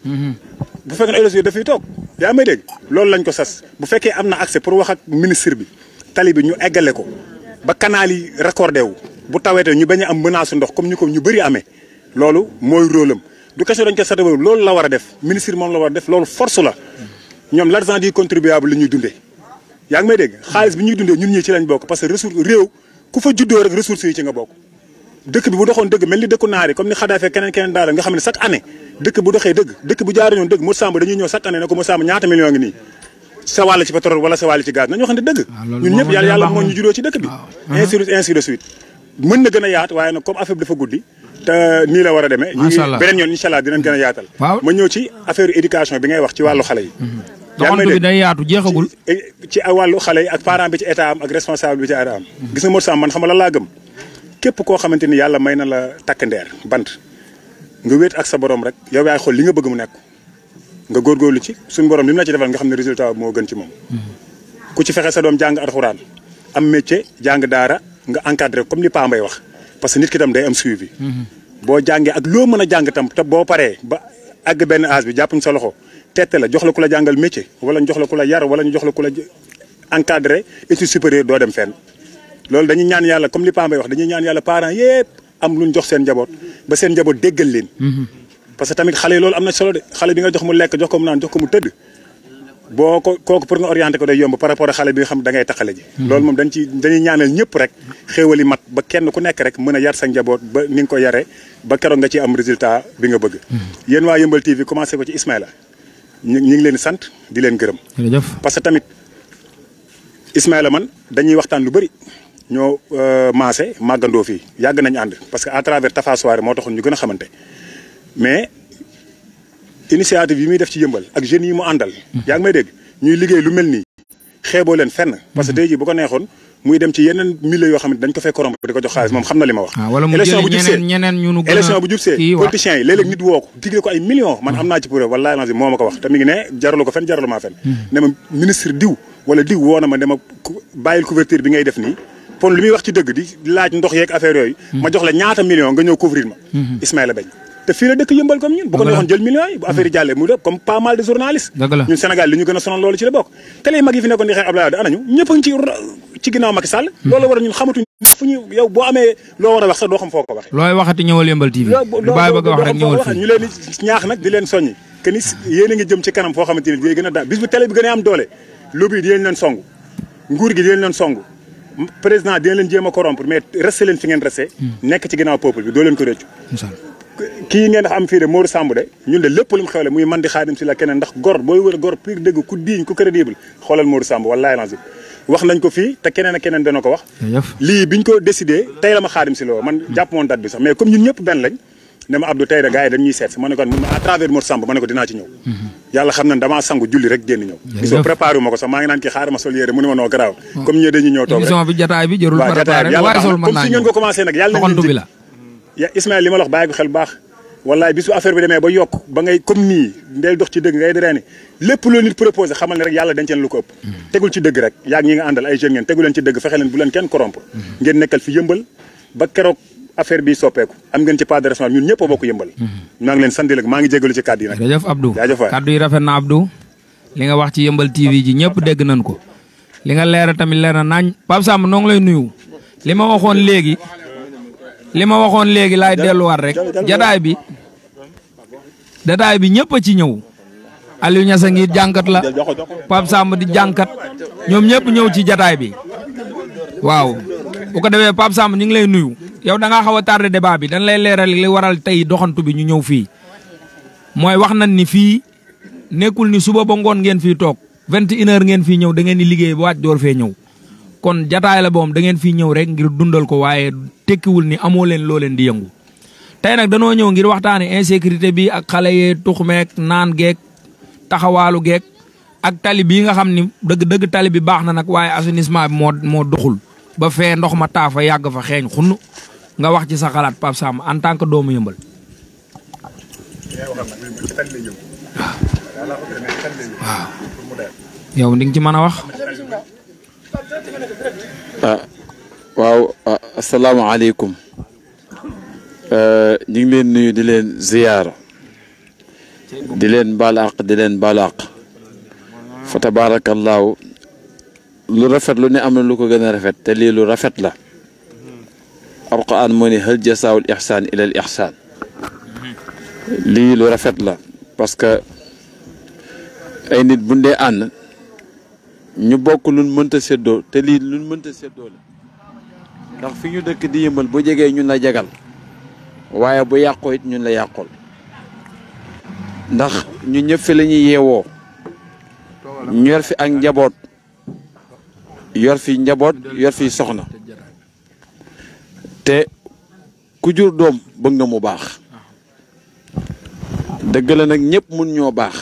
bu fekkee ne élection yi dafay toog yaa may dégg loolu lañ ko sas bu fekkee am na accès pour wax ak ministre bi tali bi ñu eggale ko ba canal yi raccordé wu bu tawetee ñu bañ a am menace ndox comme ñu ko ñu bëri amee loolu mooy rôle am du question dañ ko sataba loolu la war a def ministre moom la war a def loolu force la ñoom l'argent du contribuable la ñuy dundee yaa ngi may dégg xaalis bi ñuy dundee ñun ñii ci lañ bokk parce que ressource réew ku fa juddoo rek ressources yi ci nga bokk dëkk bi bu doxoon dëgg mel ni dëkku naari comme ni Xadaafi keneen keneen daal nga xam ne chaque année dëkk bu doxee dëgg dëkk bu jaaree ñoon dëgg Modou Samba dañuy ñëw chaque année ne ko Modou Samba ñaata million ngi nii sa wàll ci pétrole wala sa wàll ci gaz nañu waxante dëgg ñun ñëpp yàlla yàlla moo ñu juddoo ci dëkk bi ainsi ainsi de suite mën na gën a yaat waaye nag comme affaire bi dafa guddi te nii la war a demee beneen yoon incha allah dinañ gën a yaatal ma ñëw ci affaire éducation bi ngay wax ci wàllu xale yi doxantu bi day yaatu jeexagul ci wàllu xale yi ak parent bi ci état am ak responsable bi ci état am gis nga Modou Samba man xam la laa gëm képp koo xamante ni yàlla may na la takk ndeer bant nga wéet ak sa borom rek yow yaay xool li nga bëgg mu nekk nga góorgóorlu ci suñu borom li mu la ci defal nga xam ne résultat moo gën ci moom ku ci fexe sa doom jàng alxuraan am métier jàng daara nga encadré comme ni Pa Mbaye wax parce que nit ki tam day am suivi boo jàngee ak loo mën a jàng tam te boo paree ba àgg benn âge bi jàppuñ sa loxo tette la jox la ku la jàngal métier wala ñu jox la ku la yar wala ñu jox la ku la encadré études supérieures doo dem fenn loolu dañuy ñaan yàlla comme li Pa Mbaye wax dañuy ñaan yàlla parents yépp am luñ jox seen njaboot ba seen njaboot déggal leen parce que tamit xale yi loolu am na solo de xale bi nga jox mu lekk jox ko mu naan jox ko mu tëdd boo ko kooku pour nga orienté ko day yomb par rapport ak xale bi nga xam da ngay taxale ji loolu moom dañ ci dañuy ñaanal ñëpp rek xéewali mat ba kenn ku nekk rek mën a yar sa njaboot ba ni nga ko yaree ba keroog nga ci am résultat bi nga bëgg yéen waa Yeumbeul T V commencé ko ci Ismaïla ñu ngi leen sant di leen gërëm parce que tamit Ismaïla man dañuy waxtaan lu bëri ñoo maase màggandoo fii yàgg nañu ànd parce que à travers Tafa Soirée moo taxoon ñu gën a xamante mais initiative yi muy def ci yëmbal ak jeunes yi mu àndal yaa ngi may dégg ñuy liggéey lu mel nii xeeboo leen fenn parce que tey jii bu ko neexoon muy dem ci yeneen milieu yoo xam ne dañ ko fay corrompre di ko jox xaalis moom xam na li ma wax élection bu jub see élection bu jub see politiciens yi léeg-léeg nit woo ko digle ko ay millions man am naa ci preuve wallaahi lazim moo ma ko wax te mi ngi ne jaralu ko fenn jaralu maa fenn ne ma ministre diw wala diw woo na ma ne ma bàyyil couverture bi ngay def nii pon li muy wax ci dëgg di laaj ndox yeeg affaire yooyu ma jox la ñaata million nga ñëw couvrir ma Ismaïla Bañ te fii la dëkk yëmbal comme ñun bu ko neexoon jël millions yi bu affaire yi jàllee mu def comme pas mal de journalistes ñun Sénégal li ñu gën a sonal loolu ci la bokk télé yi mag yi fi nekkoon di xeex Abdoulaye Wade anañu ñëpp a ngi ci ci ginnaaw Macky Sall loolu war a ñun xamatuñ fu ñu yow boo amee loo war a wax sax doo xam foo ko waxee looy waxati ñëwal Yeumbeul T V lu bàyyi bëgg a wax rek ñëwal fii ñu leen di ñaax nag di leen soññi que ni yéen a ngi jëm ci kanam foo xamante ni di gën a daal bis bu télé bi gën a am doole lobby yi di leen leen song nguur gi di leen leen song président dina leen jéem a corrompre mais resté leen fi ngeen resté nekk ci ginnaaw peuple bi doo leen ko réccu kii ngeen dafa am fii de Modou Samb de ñun de lépp lu mu xewle muy man di Xaadim si la keneen ndax gor booy wër gor pire dëgg ku diiñ ku crédible xoolal Modou Samb wallaahi lazim wax nañ ko fii te keneen ak keneen dana ko wax lii biñ ko décidé tey la ma Xaadim si loo man jàpp moon date bi sax mais comme ñun ñëpp benn lañ ne ma Abdou tey de gars yi dañuy seet si ma ne ko mun ma à travers Modou Samb ma ne ko dinaa ci ñëw yàlla xam na damaa sangu julli rek génn ñëw gisoo préparé wu ma ko sax maa ngi naan kii xaaral ma sol yére mu ne ma noo garaaw comme ñëw dañuy ñëw toog rek émission bi jotaay bi jërul préparé waaye sol mën naa comme si ngeen ko commencé nag yàlla nañ ya Ismaïla li ma la wax bàyyi ko xel baax wallaay bis bu affaire bi demee ba yokk ba ngay comme nii ndey dox ci dëgg ngay di reeni lépp loolu nit proposé xamal ne rek yàlla dañ ceen lu ko ëpp tegul ci dëgg rek yaa ngi ñi nga àndal ay jeunes ngeen tegul leen ci dëgg fexe leen bu leen kenn corrompre ngeen nekkal fi yëmbal ba keroog affaire bi soppeeku am ngeen ci pas de responsable ñun ñëpp a bokk yëmbal. maa ngi leen sant leen maa ngi jégalu ci kàddu yi nag. jërëjëf Abdou jaajëf waay kàddu yi rafet na Abdou li nga wax ci yëmbal T V ji ñëpp dégg nañ ko li nga leeral tamit leer na nañ Pape Samb noo ngi lay nuyu li ma waxoon léegi li ma waxoon léegi laay delluwaat rek jataay bi jataay bi ñëpp a ci ñëw Aliou Niass ngi jànkat la Pape Samb di jànkat ñoom ñëpp ñëw ci jataay bi waaw bu ko defee Pape Samb ñu ngi lay nuyu yow da ngaa xaw a tardé débat bi dañ lay leeral li waral tey doxantu bi ñu ñëw fii mooy wax nañ ni fii nekkul ni suba ba ngoon ngeen fii toog vingt et une heures ngeen fii ñëw da ngeen di liggéey ba wàcc door fee ñëw kon jataay la boom da ngeen fii ñëw rek ngir dundal ko waaye tekkiwul ni amoo leen loo leen di yëngu tey nag danoo ñëw ngir waxtaane insécurité bi ak xale yee tuxmeek naan geek taxawaalu geek ak tali bii nga xam ni dëgg dëgg tali bi baax na nag waaye assainissement bi moo moo doxul ba fee ndox ma taa fa yàgg fa xeeñ xunn nga wax ci sa xalaat Pape Samb en tant que doomu yëmbal. waaw yow di nga ci mën a wax. ah waaw asalaamaaleykum ñu ngi leen nuyu di leen ziyaara di leen balaq di leen balaq fa tabaarakallaahu lu rafet lu ne am na lu ko gën a rafet te lii lu rafet la alquran moo ne hal jasaawul ixsaan ilal ixsaan lii lu rafet la parce que ay nit bu ndee ànd ñu bokk luñ mënta séddoo te lii luñ mënta séddoo la ndax fi ñu dëkk di yëmbal bu jegee ñun la jagal waaye bu yàqoo it ñun la yàqool ndax ñu ñëpp fi la ñuy yeewoo ñu yor fi ak njaboot yor fi njaboot yor fi soxna te ku jur doom bëgg nga mu baax dëgg la nag ñëpp mun ñoo baax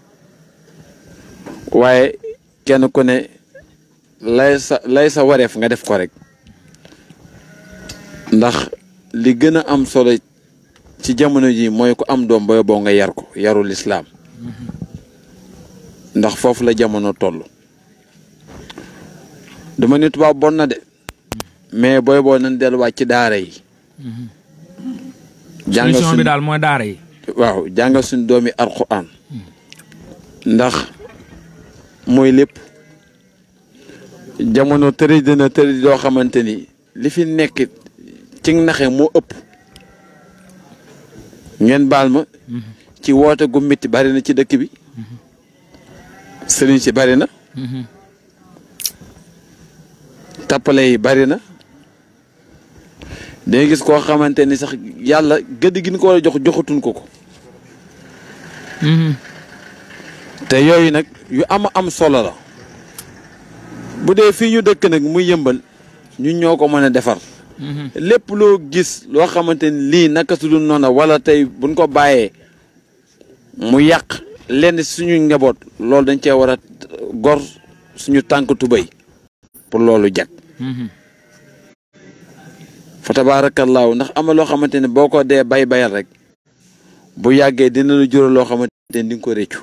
waaye kenn ku ne lay sa lay sa wareef nga def ko rek ndax li gën a am solo ci jamono ji mooy ku am doom booy boo nga yar ko yarul islaam ndax foofu la jamono toll dama ni tubaab bon na de mais booy boo nañ delluwaat ci daara yi. jàngal solution bi daal mooy daara yi. waaw jàngal suñ doomi alxuraan ndax mooy lépp jamono tëri dina tëri doo xamante ni li fi nekk ci naxe moo ëpp ngeen baal ma ci woote gu métti bari na ci dëkk bi sëriñ si bari na tappale yi bari na dangay gis koo xamante ni sax yàlla gëdd gi ñu ko war a jox joxatuñ ko ko te yooyu nag yu am am solo la bu dee fii ñu dëkk nag muy yëmbal ñun ñoo ko mën a defar lépp loo gis loo xamante ni lii naka su dul noonu wala tey buñ ko bàyyee mu yàq lenn suñu njaboot loolu dañ cee war a gor suñu tànk tubéy pour loolu jag fa tabaarakallaahu ndax ama loo xamante ne boo ko dee bay bayal rek bu yàggee dina la jural loo xamante ne di nga ko réccu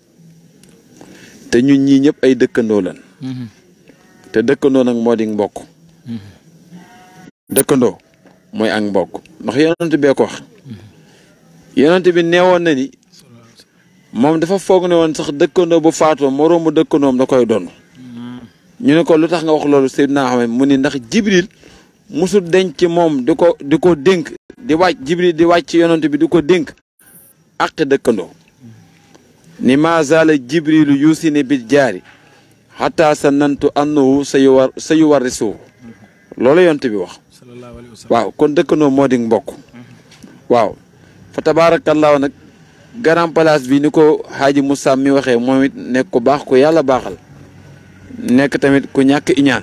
te ñun ñii ñëpp ay dëkkandoo lan te dëkkandoo nag moo di mbokk dëkkandoo mooy ak mbokk ndax yonent bee ko wax yonent bi neewoon na ni moom dafa foog ne woon sax dëkkandoo bu faatoo moroomu dëkkandoom da koy doon ñu ne ko lu tax nga wax loolu Seydina Ahmed mu ni ndax Jibril musul denc moom di ko di ko dénk di wàcc Jibril di wàcc yonent bi di ko dénk ak dëkkandoo ni ma zaala Jibrilu yusini bil jaari xataa sa nantu annahu sa yu war sa yu war risu loolu yonent bi wax waaw kon dëkkandoo moo di mbokk waaw fa tabaarakallaahu nag grand place bi ni ko Xaaji Moussa mi waxee moom it nekk ku baax ku yàlla baaxal nekk tamit ku ñàkk iñaan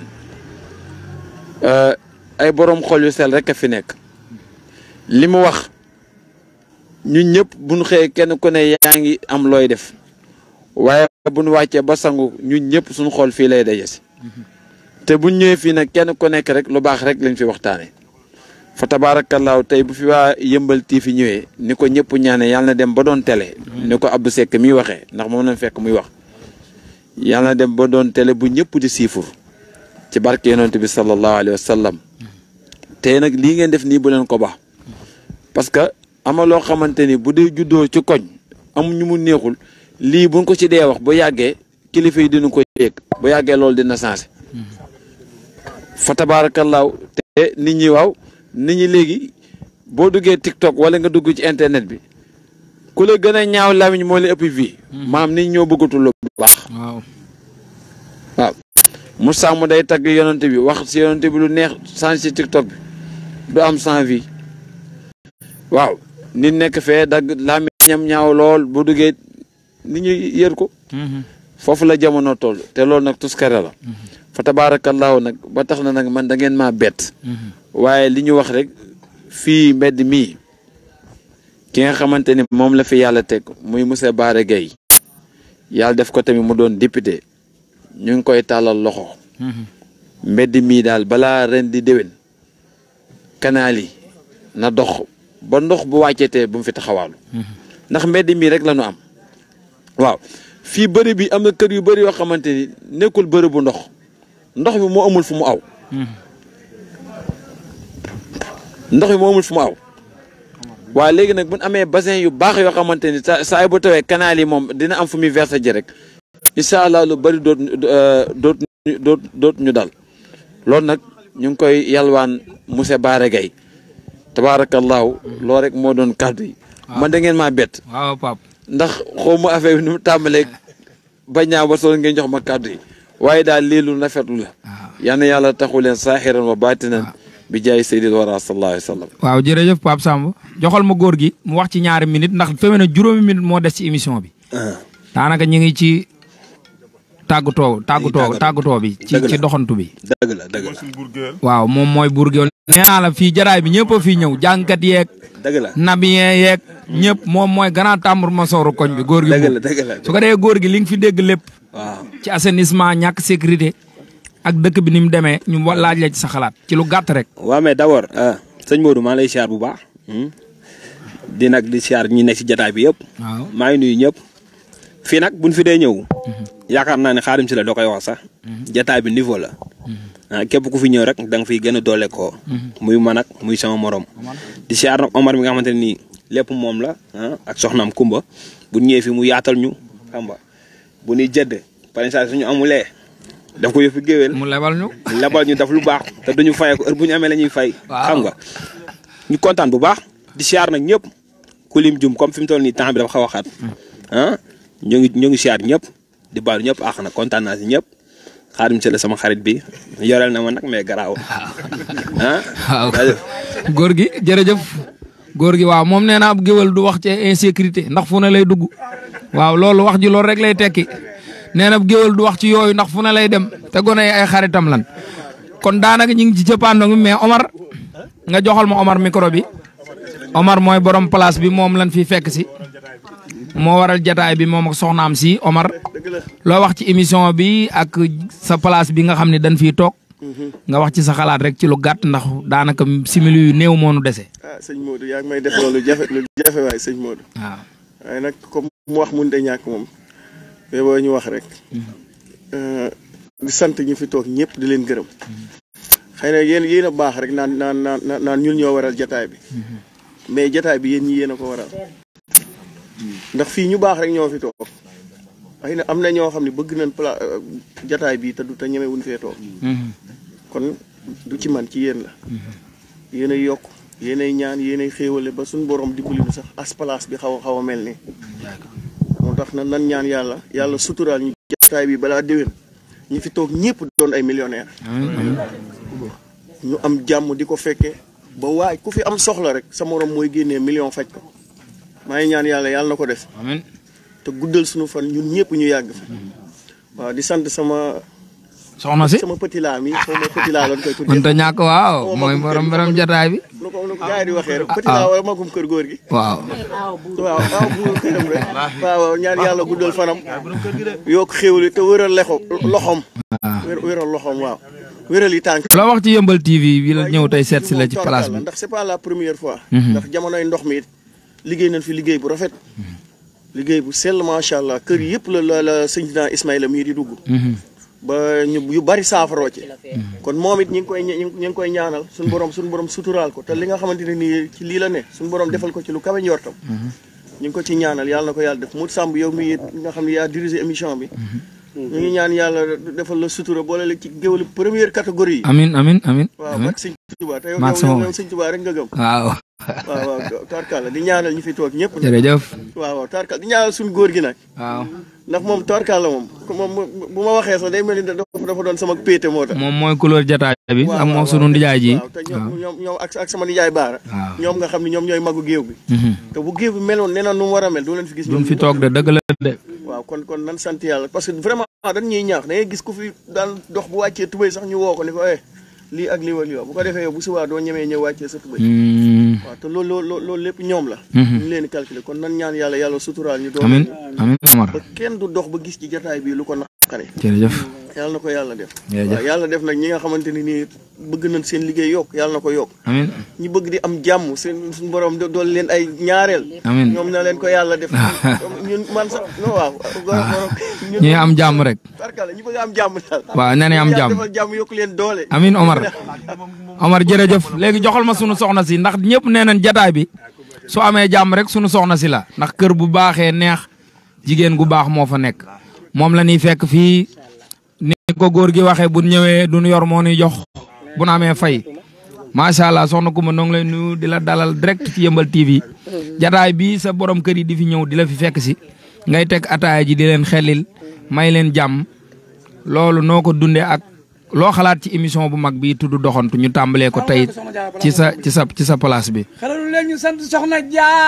ay borom xol yu sel rek a fi nekk li mu wax ñun ñëpp buñ xëyee kenn ku ne yaa ngi am looy def waaye buñ wàccee ba sangu ñun ñëpp suñ xool fii lay daje si te buñ ñëwee fii nag kenn ku nekk rek lu baax rek lañ fi waxtaane fa tabaarakallaahu tey bu fi waa Yeumbeul T V ñëwee ni ko ñëpp ñaane yàlla na dem ba doon télé ni ko Abdou Seck miy waxee ndax moom lañ fekk muy wax yàlla na dem ba doon télé bu ñëpp di siifur ci barke yonent bi sallallahu alayhi wa sallam te nag lii ngeen def nii bu leen ko baax parce que ama loo xamante ni bu dee juddoo ci koñ am ñu mu neexul lii buñ ko ci dee wax bu yàggee kilifa yi dina ko yëg bu yàggee loolu dina changé fa tabaarakallaahu te nit ñi waaw nit ñi léegi boo duggee TikTok wala nga dugg ci internet bi ku la gën a ñaaw lamiñ moo la ëpp vie maam nit ñoo bëggatul lu baax waaw waaw Moussa mu day tagg yonante bi wax si yonante bi lu neex sans si TikTok bi du am sans vie waaw nit nekk fee dagg lamiñam ñaaw lool bu duggee nit ñi yër ko foofu la jamono toll te loolu nag tuskare la fa tabaarakallaahu nag ba tax na nag man da ngeen maa bett waaye li ñu wax rek fii mbedd mii ki nga xamante ni moom la fi yàlla teg muy monsieur Bara Gaye yàlla def ko tamit mu doon député ñu ngi koy tàllal loxo mbedd mii daal balaa ren di déwén kanaal yi na dox ba ndox bu wàccetee bu mu fi taxawaalu ndax mbedd mii rek la ñu am waaw fii bëri bi am na kër yu bëri yoo xamante ni nekkul bëri bu ndox ndox bi moo amul fu mu aw ndox bi moo amul fu mu aw waaye léegi nag bu ñu amee bassin yu baax yoo xamante ni saa saa bu tawee canal yi moom dina am fu muy verser ji rek incha allah lu bëri doot doot doot doot ñu dal loolu nag ñu ngi koy yalwaan monsieur Bara Gaye tabaarakallaahu loolu rek moo doon kàddu yi man da ngeen maa bett waaw Pape ndax xaw ma affaire bi nu mu tàmbalee bañ naa ba sool ngeen jox ma kàddu yi waaye daal lii lu rafetlu la yal na yàlla taxu leen saaxiran wa baatinan bi jaay seydil wara sallallahu alayhi wa sallam waaw jërëjëf Pape Samb joxal ma góor gi mu wax ci ñaari minute ndax fi mu ne juróomi minute moo des ci émission bi daanaka ñu ngi ci tàggatoo tàggatoo tàggatoo bi ci ci doxantu bi dëgg la dëgg la waaw moom mooy buur géwél nee naa la fii jaraay bi ñëpp a fii ñëw jàngkat yeeg dëgg la nabiyeen yeeg ñëpp moom mooy grand tambour ma sooru koñ bi góor gi dëgg la dëgg la su ko dee góor gi li nga fi dégg lépp waaw ci assainissement ñàkk sécurité ak dëkk bi ni mu demee ñu laaj la ci sa xalaat ci lu gàtt rek waaw mais d'abord sëñ Modou maa lay siyaar bu baax di nag di siyaar ñi nekk si jataay bi yëpp waaw maa ngi nuyu ñëpp fii nag buñ fi dee ñëw yaakaar naa ne xaarim si la doo koy wax sax jataay bi niveau la ah képp ku fi ñëw rek da nga fiy gën a doole koo muy man ak muy sama morom di siyaar nag Omar mi nga xamante ne nii lépp moom la ah ak soxnaam Kumba bu ñëwee fi mu yaatal ñu xam nga bu ñuy jëdd par exemple suñu amulee daf ko yëfu géwél mu lebal ñu lebal ñu daf lu baax te duñu fay ko heure bu ñu amee la ñuy fay xam nga ñu kontaan bu baax di siyaar nag ñëpp ku lim jum comme fi mu toll nii temps bi dafa xaw a xat ah ñoo ngi ñoo ngi siyaar ñëpp di baalu ñëpp àq na kontaan naa si ñëpp xaarim si la sama xarit bi yoreel na ma nag mais garaaw ah waaw góor gi jërëjëf góor gi waaw moom nee na ab géwél du wax ci insécurité ndax fu ne lay dugg waaw loolu wax ji loolu rek lay tekki nee na ab géwél du wax ci yooyu ndax fu ne lay dem te gone yi ay xaritam lan kon daanaka ñu ngi ci cëppaandoo mi mais Omar nga joxal ma Omar micro bi Omar mooy borom place bi moom lan fi fekk si moo waral jataay bi moom ak soxnaam si Omar loo wax ci émission bi ak sa place bi nga xam ne dañ fiy toog nga wax ci sa xalaat rek ci lu gàtt ndax daanaka simili yu néew moo nu dese. ah sëñ Modou yaa ngi may def loolu jafe lu jafe waay sëñ Modou. waaw waaye nag comme mu wax mun de ñàkk moom mais boo ñu wax rek di sant ñu fi toog ñëpp di leen gërëm xëy na yéen yéen a baax rek naan naan naan naan ñun ñoo waral jataay bi mais jataay bi yéen ñi yéen a ko waral. ndax fii ñu baax rek ñoo fi toog xëy na am na ñoo xam ne bëgg nañ pla jataay bii te du te ñemewuñ fee toog kon du ci man ci yéen la yéen ay yokk yéen ay ñaan yéen ay xéewale ba suñ borom dimbali nu sax as place bi xaw a xaw a mel ni moo tax na nan ñaan yàlla yàlla suturaal ñu jataay bi balaa déwén ñu fi toog ñëpp doon ay millionnaire ñu am jàmm di ko fekkee ba waay ku fi am soxla rek sa morom mooy génnee million faj ko maa ngi ñaan yàlla yàlla na ko def amiin te guddal suñu fan ñun ñëpp ñu yàgg fa waaw di sant sama soxna si sama petit la mi xaw ma petit la lañ koy tuddee mënta ñàkk waaw mooy borom borom jataay bi nu ko nu ko gars yi di waxee rek petit la wala magum kër góor gi waaw waaw waaw bu këram rek waaw ñaan yàlla guddal fanam yokk xéwli te wëral lexo loxom wëral loxom waaw wéral yi tànk loo wax ci Yeumbeul T V bi la ñëw tey seet si la ci place bi ndax c'est pas la première fois ndax jamonoy ndox mi liggéey nañ fi liggéey bu rafet liggéey bu sell macha allah kër yëpp la la la sëñ dina Ismaïla mii di dugg ba ñu yu bari saafaroo ci kon moom it ñi ngi koy ñu ngi koy ñaanal suñu borom suñu borom suturaal ko te li nga xamante ne nii ci lii la ne suñu borom defal ko ci lu kawe njortam ñu ngi ko ci ñaanal yàlla na ko yàlla def Modou Samb yow mi nga xam ne yaa dirigé émission bi ñu ngi ñaan yàlla defal la sutura boole la ci géwél première catégorie yi amin amin amin waaw ak sëñ Tuubaa te yow yow sëñ Tuubaa rek nga gëm waaw waaw waaw tarkala di ñaanal ñu fi toog ñëpp jërëjëf waaw waaw tarkala di ñaanal suñu góor gi nag waaw ndax moom tarkala moom moom bu ma waxee sax day mel ni dafa doon sama péete moo tax moom mooy couleur jataay bi ak moom sunu ndijaay ji waaw te ñoom ñoom ak ak sama nijaay baara ñoom nga xam ne ñoom ñooy magu géew bi te bu géew bi meloon nee na nu mu war a mel doo leen fi gis duñ fi toog de dëgg la de waaw kon kon nan sant yàlla parce que vraiment dañ ñuy ñaax da ngay gis ku fi daan dox bu wàccee tubéy sax ñu woo ko ni ko eh lii ak lii ak lii bu ko defee yow bu subaa doo ñemee ñëw wàccee sa tubéy waaw te loolu loolu loolu lépp ñoom la ñu leen calculer kon nan ñaan yàlla yàlla suturaal ñu doon amiin amiin Omar ba kenn du dox ba gis ci jotaay bi lu ko naqare jërëjëf yàlla na ko yàlla def waaw yàlla def nag ñi nga xamante ni nii bëgg nañ seen liggéey yokk yàlla na ko yokk amiin ñi bëgg di am jàmm seen suñu borom dool leen ay ñaareel amiin ñoom na leen ko yàlla def ñun man sax no waaw ñi am jàmm rek barkala ñi bëgg am jàmm daal waaw nee na am jàmm defal jàmm yokk leen doole amiin Omar Omar jërëjëf léegi joxal ma sunu soxna si ndax ñëpp nee nañ jataay bi su amee jàmm rek sunu soxna si la ndax kër bu baaxee neex jigéen gu baax moo fa nekk moom la ñuy fekk fii ni ko góor gi waxee bu ñëwee duñu yor moo ñuy jox bu nu amee fay macha allah soxna Coumba noo ngi lay nuyu di la dalal direct ci Yeumbeul T V jataay bi sa borom kër yi di fi ñëw di la fi fekk si ngay teg ataaya ji di leen xelil may leen jàmm loolu noo ko dundee ak loo xalaat ci émission bu mag bi tudd doxantu ñu tàmbalee ko tey ci sa ci sa ci sa place bi. xalalu leen ñu sant soxna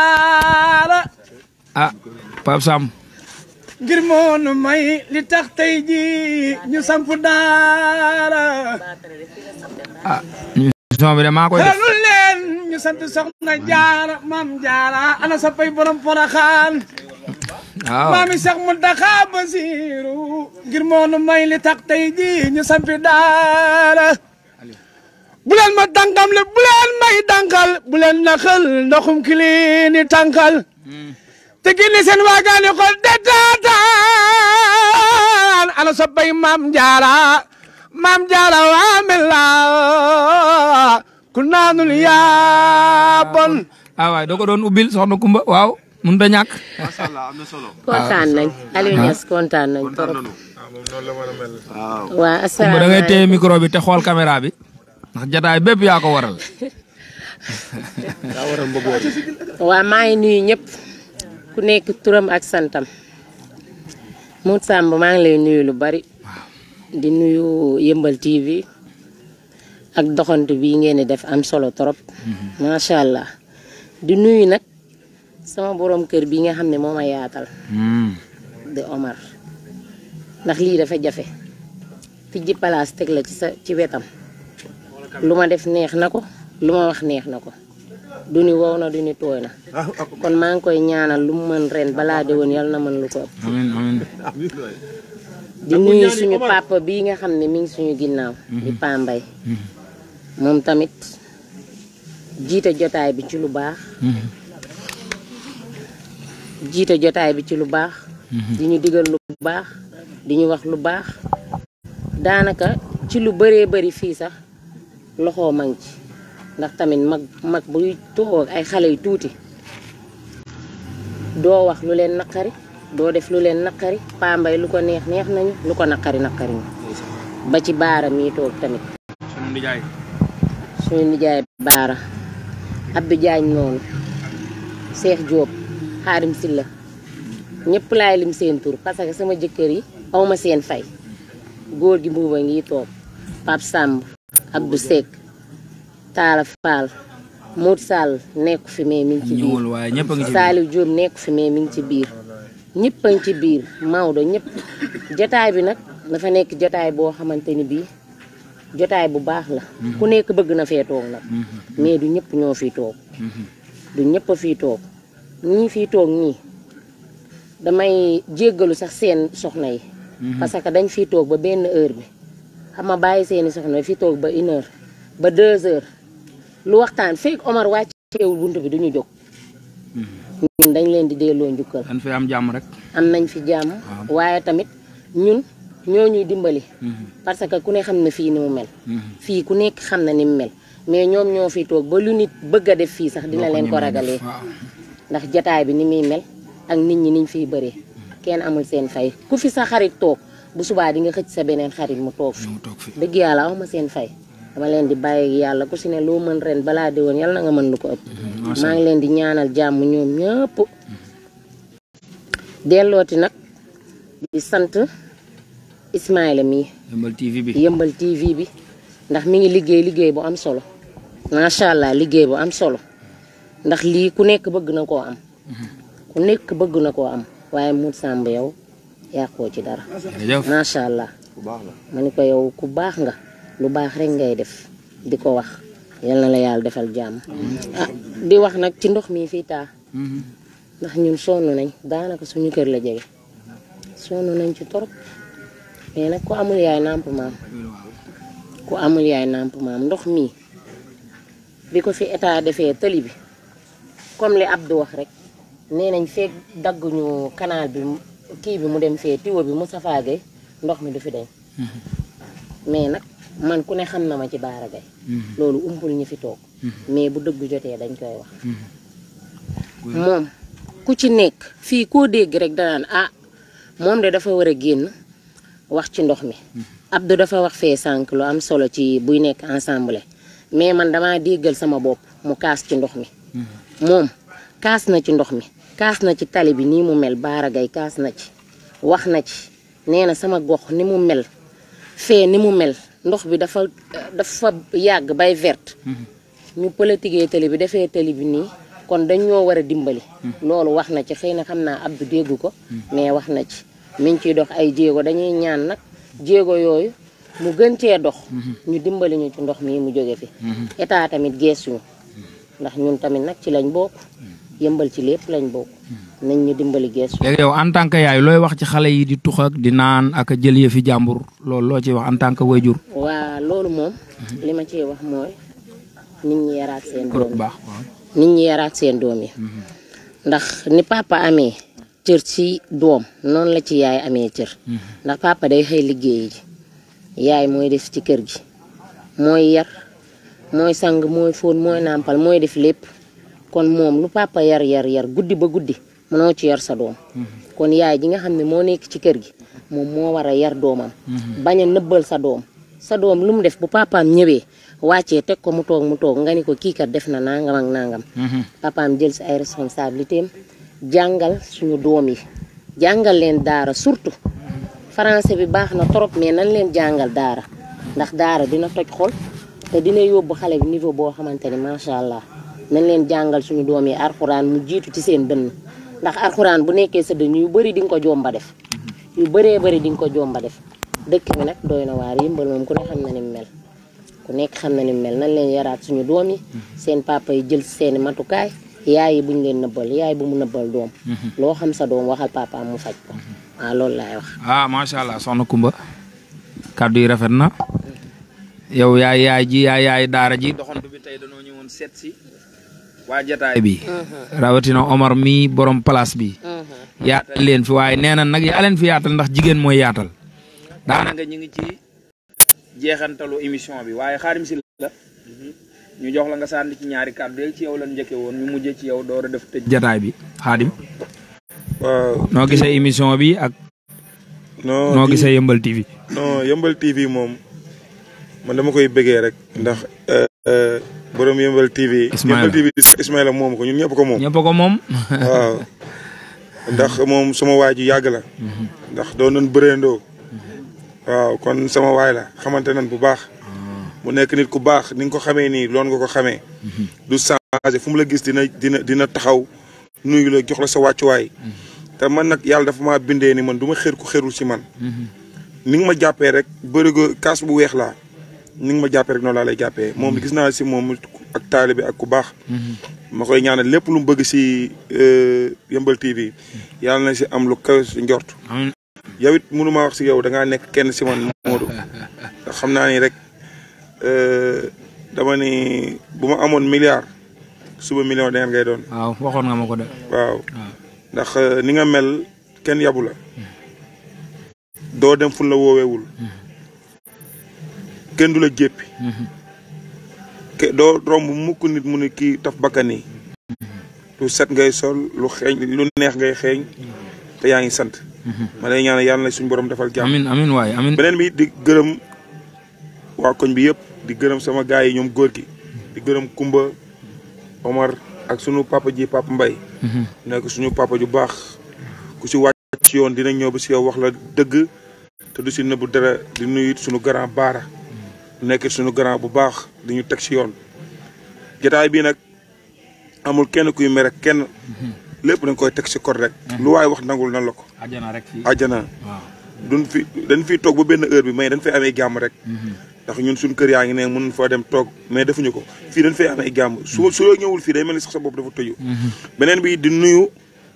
Jaara. ah Pape Sam. ngir moonu may li tax tey ji ñu samp daara. ah émission bi de maa koy def. xalalu leen ñu sant soxna Jaara maam Jaara ana sa pay borom Poroxaan. waaw maami sax mu daxa Basiru ngir moonu may li tax tey ji ñu sampi daara bu leen ma tànkam le bu leen may dànkal bu leen naxal ndoxum kilini tànkal te gindi seen waagaani xol de taataan ana sa bay maam jaara maam jaara waamel la ku naanul yaa bon ah waay doo ko doon ubbil soxna Coumba waaw mun da ñàkk. macha allah am na solo. kontaan nañ Aliou Niass kontaan nañ trop. waaw. waa asalaamaaleykum da ngay téye micro bi te xool caméra bi ndax jataay bépp yaa ko waral. yaa waral mbëgg waa maa ngi nuyu ñëpp ku nekk turam ak santam Modou Samb maa ngi lay nuyu lu bari di nuyu Yeumbeul T V ak doxantu bii ngeen di def am solo trop. macha allah di nuyu nag. sama borom kër bi nga xam ne moo ma yaatal. de Omar ndax lii dafa jafe tijji palaas teg la ci sa ci wetam lu ma def neex na ko lu ma wax neex na ko du ni wow na du ni tooy na kon maa ngi koy ñaanal lu mu mën ren balaa déwén yal na mën lu ko ëpp. amiin amiin. di nuyu suñu papa bii nga xam ne mi ngi suñu ginnaaw. di Pambay. moom tamit jiite jotaay bi ci lu baax. jiite jotaay bi ci lu baax. di ñu digal lu baax di ñu wax lu baax daanaka ci lu bëree bëri fii sax loxoo ma ngi ci ndax tamit mag mag buy toog ay xale yu tuuti doo wax lu leen naqari doo def lu leen naqari Pambay lu ko neex neex nañu lu ko naqari naqari ñu ba ci baara mi toog tamit. suñu nijaay. suñu nijaay baara Abdou Diagne noonu Cheikh Diop. Xaadim Silla ñëpp laay lim seen tur parce que sama jëkkër yi awma seen fay góor gi mbuuba ngi toog Pape Samb Abdou Seck Talla Fall Modou Sall nekku fi mais mi ngi ci biir Saliou Diop nekku fi mais mi ngi ci biir ñëpp a ngi ci biir Maodo ñëpp jotaay bi nag dafa nekk jotaay boo xamante ni bii jotaay bu baax la ku nekk bëgg na fee toog nag mais du ñëpp ñoo fi toog du ñëpp a fii toog ñii fii toog nii damay jéggalu sax seen soxna yi parce que dañ fii toog ba benn heure bi xam nga bàyyi seeni soxna fii toog ba une heure ba deux heures lu waxtaan fekk Omar wàcceewul buntu bi duñu jóg ñun dañ leen di delloo njukkal dañ fi am jàmm rek am nañ fi jàmm waaye tamit ñun ñoo ñuy dimbali. parce que ku ne xam na fii ni mu mel. fii ku nekk xam na ni mu mel mais ñoom ñoo fi toog ba lu nit bëgg a def fii sax dina leen ko ragalee. ndax jataay bi ni muy mel ak nit ñi niñ fiy bëree kenn amul seen fay ku fi sa xarit toog bu subaa di nga xëcc sa beneen xarit mu toog fi dëgg yàlla awma seen fay dama leen di bàyyi yàlla ku si ne loo mën ren balaa di woon yàlla na nga mën lu ko ëpp maa ngi leen di ñaanal jàmm ñoom ñëpp dellooti nag di sant Ismaïla mii Yeumbeul T V bi Yeumbeul T V bi ndax mi ngi liggéey liggéey bu am solo macha allah liggéey bu am solo ndax lii ku nekk bëgg na koo am ku nekk bëgg na koo am waaye Modou Samb yow yàqoo ci dara macha allah ma ni ko yow ku baax nga lu baax rek ngay def di ko wax yal na la yàlla defal jàmm ah di wax nag ci ndox mi fii taa ndax ñun sonn nañ daanaka suñu kër la jege sonn nañ ci torop mais nag ku amul yaay nàmp maam ku amul yaay nàmp maam ndox mi bi ko fi état defee tëli bi comme li Abdou wax rek nee nañ feeg dagguñu canal bi kii bi mu dem fee tiwo bi Moustapha Gueye ndox mi du fi dañ mais nag man ku ne xam na ma ci Baara Gaye loolu umpul ñi fi toog mais bu dëgg jotee dañ koy wax moom ku ci nekk fii koo dégg rek danaan ah moom de dafa war a génn wax ci ndox mi Abdou dafa wax fee sànq lu am solo ci buy nekk ensemble mais man dama déggal sama bopp mu kaas ci ndox mi moom kaas na ci ndox mi kaas na ci tali bi nii mu mel Baara Gaye kaas na ci wax na ci nee na sama gox ni mu mel fee ni mu mel ndox bi dafa dafa yàgg bay verte ñu politique tali bi defee tali bi nii kon dañ ñoo war a dimbali loolu wax na ci xëy na xam naa Abdou déggu ko mais wax na ci mi ngi ciy dox ay jéego dañuy ñaan nag jéego yooyu mu gën cee dox ñu dimbali ñu ci ndox mi mu jóge fi état tamit geesuñu ndax ñun tamit nag ci lañ bokk Yeumbeul ci lépp lañ bokk nañ ñu dimbali geesu léegi yow en tant que yaay looy wax ci xale yi di tux ak di naan ak a jël yëfi jàmbur loolu loo ciy wax en tant que wayjur waa loolu moom li ma ciy wax mooy nit ñi yaraat seen doom yi nit ñi yaraat seen doom yi ndax ni papa amee cër ci doom noonu la ci yaay amee cër ndax papa day xëy liggéeyi ji yaay mooy def ci kër gi mooy yar mooy sang mooy fóon mooy nàmpal mooy def lépp kon moom lu papa yar yar yar guddi ba guddi mënoo ci yar sa doom kon yaay ji nga xam ne moo nekk ci kër gi moom moo war a yar doomam bañ a nëbbal sa doom sa doom lu mu def bu papaam ñëwee wàccee teg ko mu toog mu toog nga ni ko kii kat def na nangam ak nangam papaam jël si ay responsabilité am jàngal suñu doom yi jàngal leen daara surtout français bi baax na trop mais nan leen jàngal daara ndax daara dina toj xol te dina yóbbu xale bi niveau boo xamante ni macha allah nañ leen jàngal suñu doom yi arxuraan mu jiitu ci seen dënn ndax arxuraan bu nekkee sa dënn yu bëri di nga ko jomba def yu bëree bëri di nga ko jomba def dëkk bi nag doy na waar Yeumbeul moom ku ne xam na ni mu mel ku nekk xam na ni mu mel nañ leen yaraat suñu doom yi seen papa yi jël seeni matukaay yaay yi buñ leen nëbbal yaay bu mu nëbbal doom loo xam sa doom waxal papa mu faj ko waaw loolu laay wax ah macha allah soxna Kumba kàddu yi rafet na yow yaay yaay ji yaay yaay daara ji doxantu bi tey dañoo ñëwoon seet si waa jataay bi rawatina Omar mi borom place bi yaatal leen fi waaye nee na nag yaa leen fi yaatal ndax jigéen mooy yaatal daanaka ñu ngi ci jeexantalu émission bi waaye Xaadim si la ñu jox la nga sànni ci ñaari kàddu yi ci yow lan njëkke woon ñu mujjee ci yow door a def tëj jataay bi Xaadim waaw noo gisee émission bi ak non noo gisee Yeumbeul T V non Yeumbeul T V moom man dama koy bëggee rek ndax borom Yeumbeul T V Yeumbeul T V Ismaïla moom ko ñun ñëpp ko moom ñëpp ko moom waaw ndax moom sama waay ju yàgg la ndax doon nañ bëreendoo waaw kon sama waay la xamante nañ bu baax mu nekk nit ku baax ni nga ko xamee nii loolu nga ko xamee du changé fu mu la gis dina dina dina taxaw nuyu la jox la sa wàccuwaay te man nag yàlla dafa maa bindee ni man du ma xër ku xërul ci man ni nga ma jàppee rek bërigo kaas bu weex laa ni nga ma jàppee rek noonu laa lay jàppee moom gis naa si moom ak taalibe ak ku baax ma koy ñaanal lépp lu mu bëgg si Yeumbeul T V yàlla na si am lu kaw si njort yow it mënu maa wax si yow da ngaa nekk kenn si man Modou ndax xam naa ni rek dama ni bu ma amoon milliard suba million da ngeen ngay doon. waaw waxoon nga ma ko de. waaw ndax ni nga mel kenn yabu la doo dem fu la wooweewul kenn du la jéppi ke doo romb mukk nit mu ne kii taf bakkan yi lu set ngay sol lu xeeñ lu neex ngay xeeñ te yaa ngi sant ma lay ñaanal yàlla na suñu borom defal jàmm amiin amiin waay amiin beneen bi di gërëm waa koñ bi yëpp di gërëm sama gars yi ñoom góor gi di gërëm Kumba Omar ak sunu papa ji papa Mbay nekk suñu papa ju baax ku si wàcc ci yoon dina ñëw ba si yow wax la dëgg te du si nëbbu dara di nuyu suñu grand baara nekk suñu grand bu baax di ñu teg si yoon jotaay bii nag amul kenn kuy mere kenn lépp dañ koy teg si kor rek lu waaye wax nangul nan la ko ajana rek fii ajana duñ fi dañ fiy toog ba benn heure bi mais dañ fay amee jàmm rek ndax ñun suñu kër yaa ngi ne mën fa dem toog mais defuñu ko fii dañ fay amee jàmm su su ñëwul fii day mel ni sax sa bopp dafa tëju beneen bi di nuyu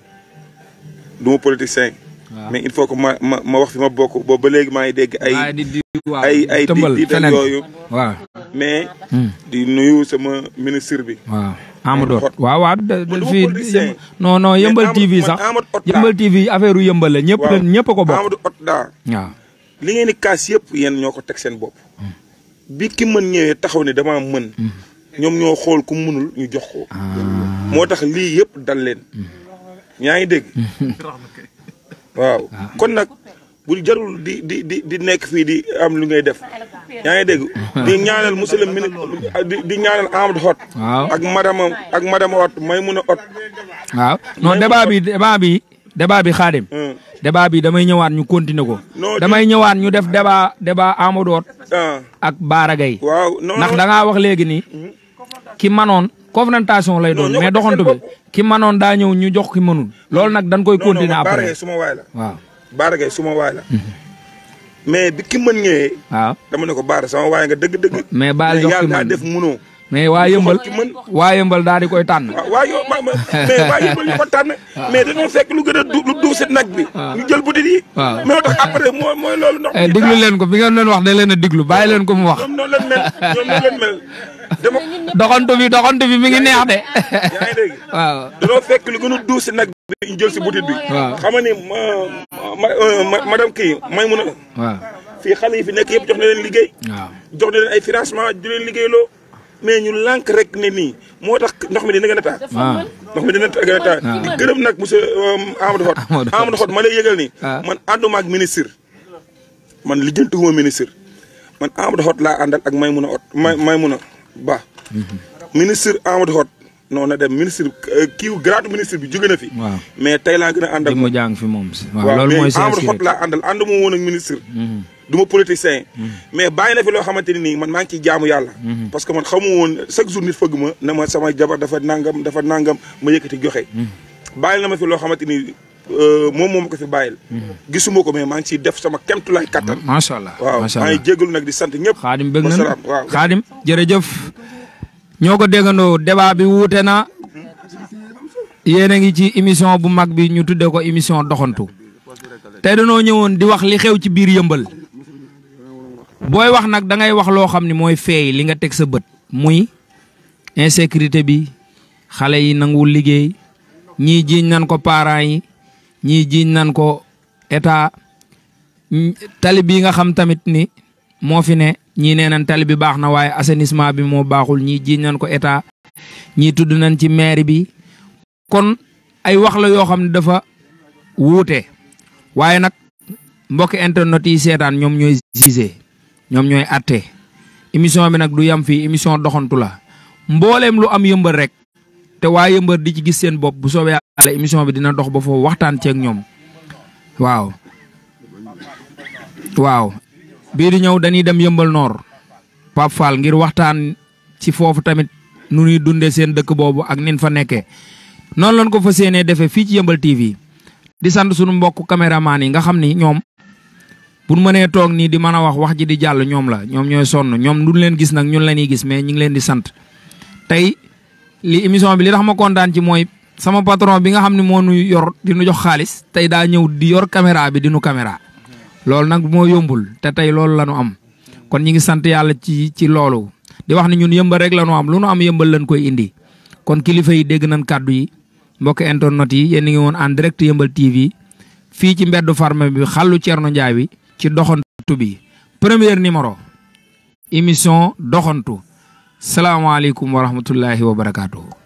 du ma politicien mais il faut que ma ma ma wax fi ma bokk boobu ba léegi maa ngi dégg ay ay ay di di yooyu waaw mais di nuyu sama ministre bi waaw Amadou Hott waaw waaw fii non non Yeumbeul T V sax Yeumbeul T V affaire u Yeumbeul la ñëpp la ñëpp a ko bokk Amadou Hott daa waaw li ngeen di kaas yëpp yéen ñoo ko teg seen bopp bi ki mën ñëwee taxaw ne dama mën ñoom ñoo xool ku mënul ñu jox ko moo tax lii yëpp dal leen ñaa ngi dégg waaw kon nag bu jarul di di di di nekk fii di am lu ngay def yaa ngi dégg di ñaanal monsieur le ministre di di ñaanal Amadou Hott ak madame ak madame Hott may mun a Hott waaw non débat bi débat bi débat bi Xaadim débat bi damay ñëwaat ñu continuer ko damay ñëwaat ñu def débat débat Amadou Hott ak Bara Gaye waaw ndax da ngaa wax léegi ni ki manoon confrontation lay doon mais doxantu bi ki manoon daa ñëw ñu jox ki mënul loolu nag dañ koy continuer après Bara Gaye suma waay la waaw Bara Gaye suma waay la mais bi ki mën ñëwee waaw dama ne ko Bara sama waay nga dëgg dëgg mais baal jox ki daa def munoo mais waa Yeumbeul waa Yeumbeul daal di koy tànn waa yo mais waa Yeumbeul ñu ko tànn mais dañoo fekk lu gën a lu duuf si nag bi ñu jël butit yi waaw mais tax après mooy mooy loolu ndox diglu leen ko bi ngeen leen wax da leen a diglu bàyyi leen ko mu wax ñoom noonu leen mel ñoom noonu leen mel dama doxantu bi doxantu bi mi ngi neex de yaa ngi dégg waaw dañoo fekk lu gën a duuf si nag bi ñu jël si butit bi xam nga ni madame kii may mun a waaw fii xale yi fi nekk yëpp jox na leen liggéey waaw jox na leen ay financement di leen liggéeyloo mais ñu lànk rek ne nii moo tax ndox mi dina gën a taa ndox mi dina gën a taa di gërëm nag monsieur Amadou Hott Amadou Hott ma lay yëgal ni man ànduma ak ministre man lijjantiwuma ministre man Amadou Hott laa àndal ak Maimouna Hott may Maimouna Ba ministre Amadou Hott non na dem ministre kii grade ministre bi jóge na fi mais tey laa gën a ànd ak mu jàng fi moom waaw loolu mooy Amadou Hott laa àndal ànduma woon ak ministre du ma politicien mais bàyyi na fi loo xamante ni nii man maa ngi ciy jaamu yàlla parce que man xamu woon chaque jour nit fëgg ma ne ma sama jabar dafa nangam dafa nangam ma yëkkati joxe bàyyil na ma fi loo xamante ni moom moom ko fi bàyyil gisuma ko mais maa ngi ciy def sama kemtulaay kattan macha allah waaw maa ngi jégalu nag di sant ñëpp Xaadim bëgg na waaw Xaadim jërëjëf ñoo ko déggandoo débat bi wuute na yéen a ngi ci émission bu mag bi ñu tuddee ko émission doxantu tey dañoo ñëwoon di wax li xew ci biir Yeumbeul booy wax nag da ngay wax loo xam ne mooy feey li nga teg sa bët muy insécurité bi xale yi nanguwul liggéey ñii jiiñ nan ko parents yi ñii jiiñ nan ko état tali bi nga xam tamit ni moo fi ne ñii nee nañ tali bi baax na waaye assainissement bi moo baaxul ñii jiiñ nan ko état ñii tudd nañ ci maire bi kon ay wax la yoo xam ne dafa wuute waaye nag mbokki internet yi seetaan ñoom ñooy gisee ñoom ñooy atte émission bi nag du yam fii émission doxantu la mbooleem lu am Yeumbeul rek te waa Yeumbeul di ci gis seen bopp bu soobee yàlla émission bi dina dox ba foofu waxtaan ceeg ñoom waaw waaw bii di ñëw dañuy dem Yeumbeul Nord Pape Fall ngir waxtaan ci foofu tamit nu ñuy dundee seen dëkk boobu ak nin fa nekkee noonu lañ ko fa séenee defee fii ci Yeumbeul T V di sant sunu mbokk caméraman yi nga xam ni ñoom bu ñu mënee toog nii di mën a wax wax ji di jàll ñoom la ñoom ñooy sonn ñoom duñ leen gis nag ñun la ñuy gis mais ñu ngi leen di sant tey li émission bi li tax ma kontaan ci mooy sama patron bi nga xam ne moo nu yor di nu jox xaalis tey daa ñëw di yor caméra bi di nu caméra loolu nag moo yombul te tey loolu la nu am kon ñi ngi sant yàlla ci ci loolu di wax ni ñun Yeumbeul rek la nu am lu nu am Yeumbeul lañ koy indi kon kilifa yi dégg nañ kàddu yi mbokk internet yi yéen a ngi woon en direct Yeumbeul T V fii ci mbeddu Farme bi xàllu Thierno Ndiaye bi ci doxantu bi premier numéro émission doxantu salaamaaleykum wa rahmatullahi wa barakaatu.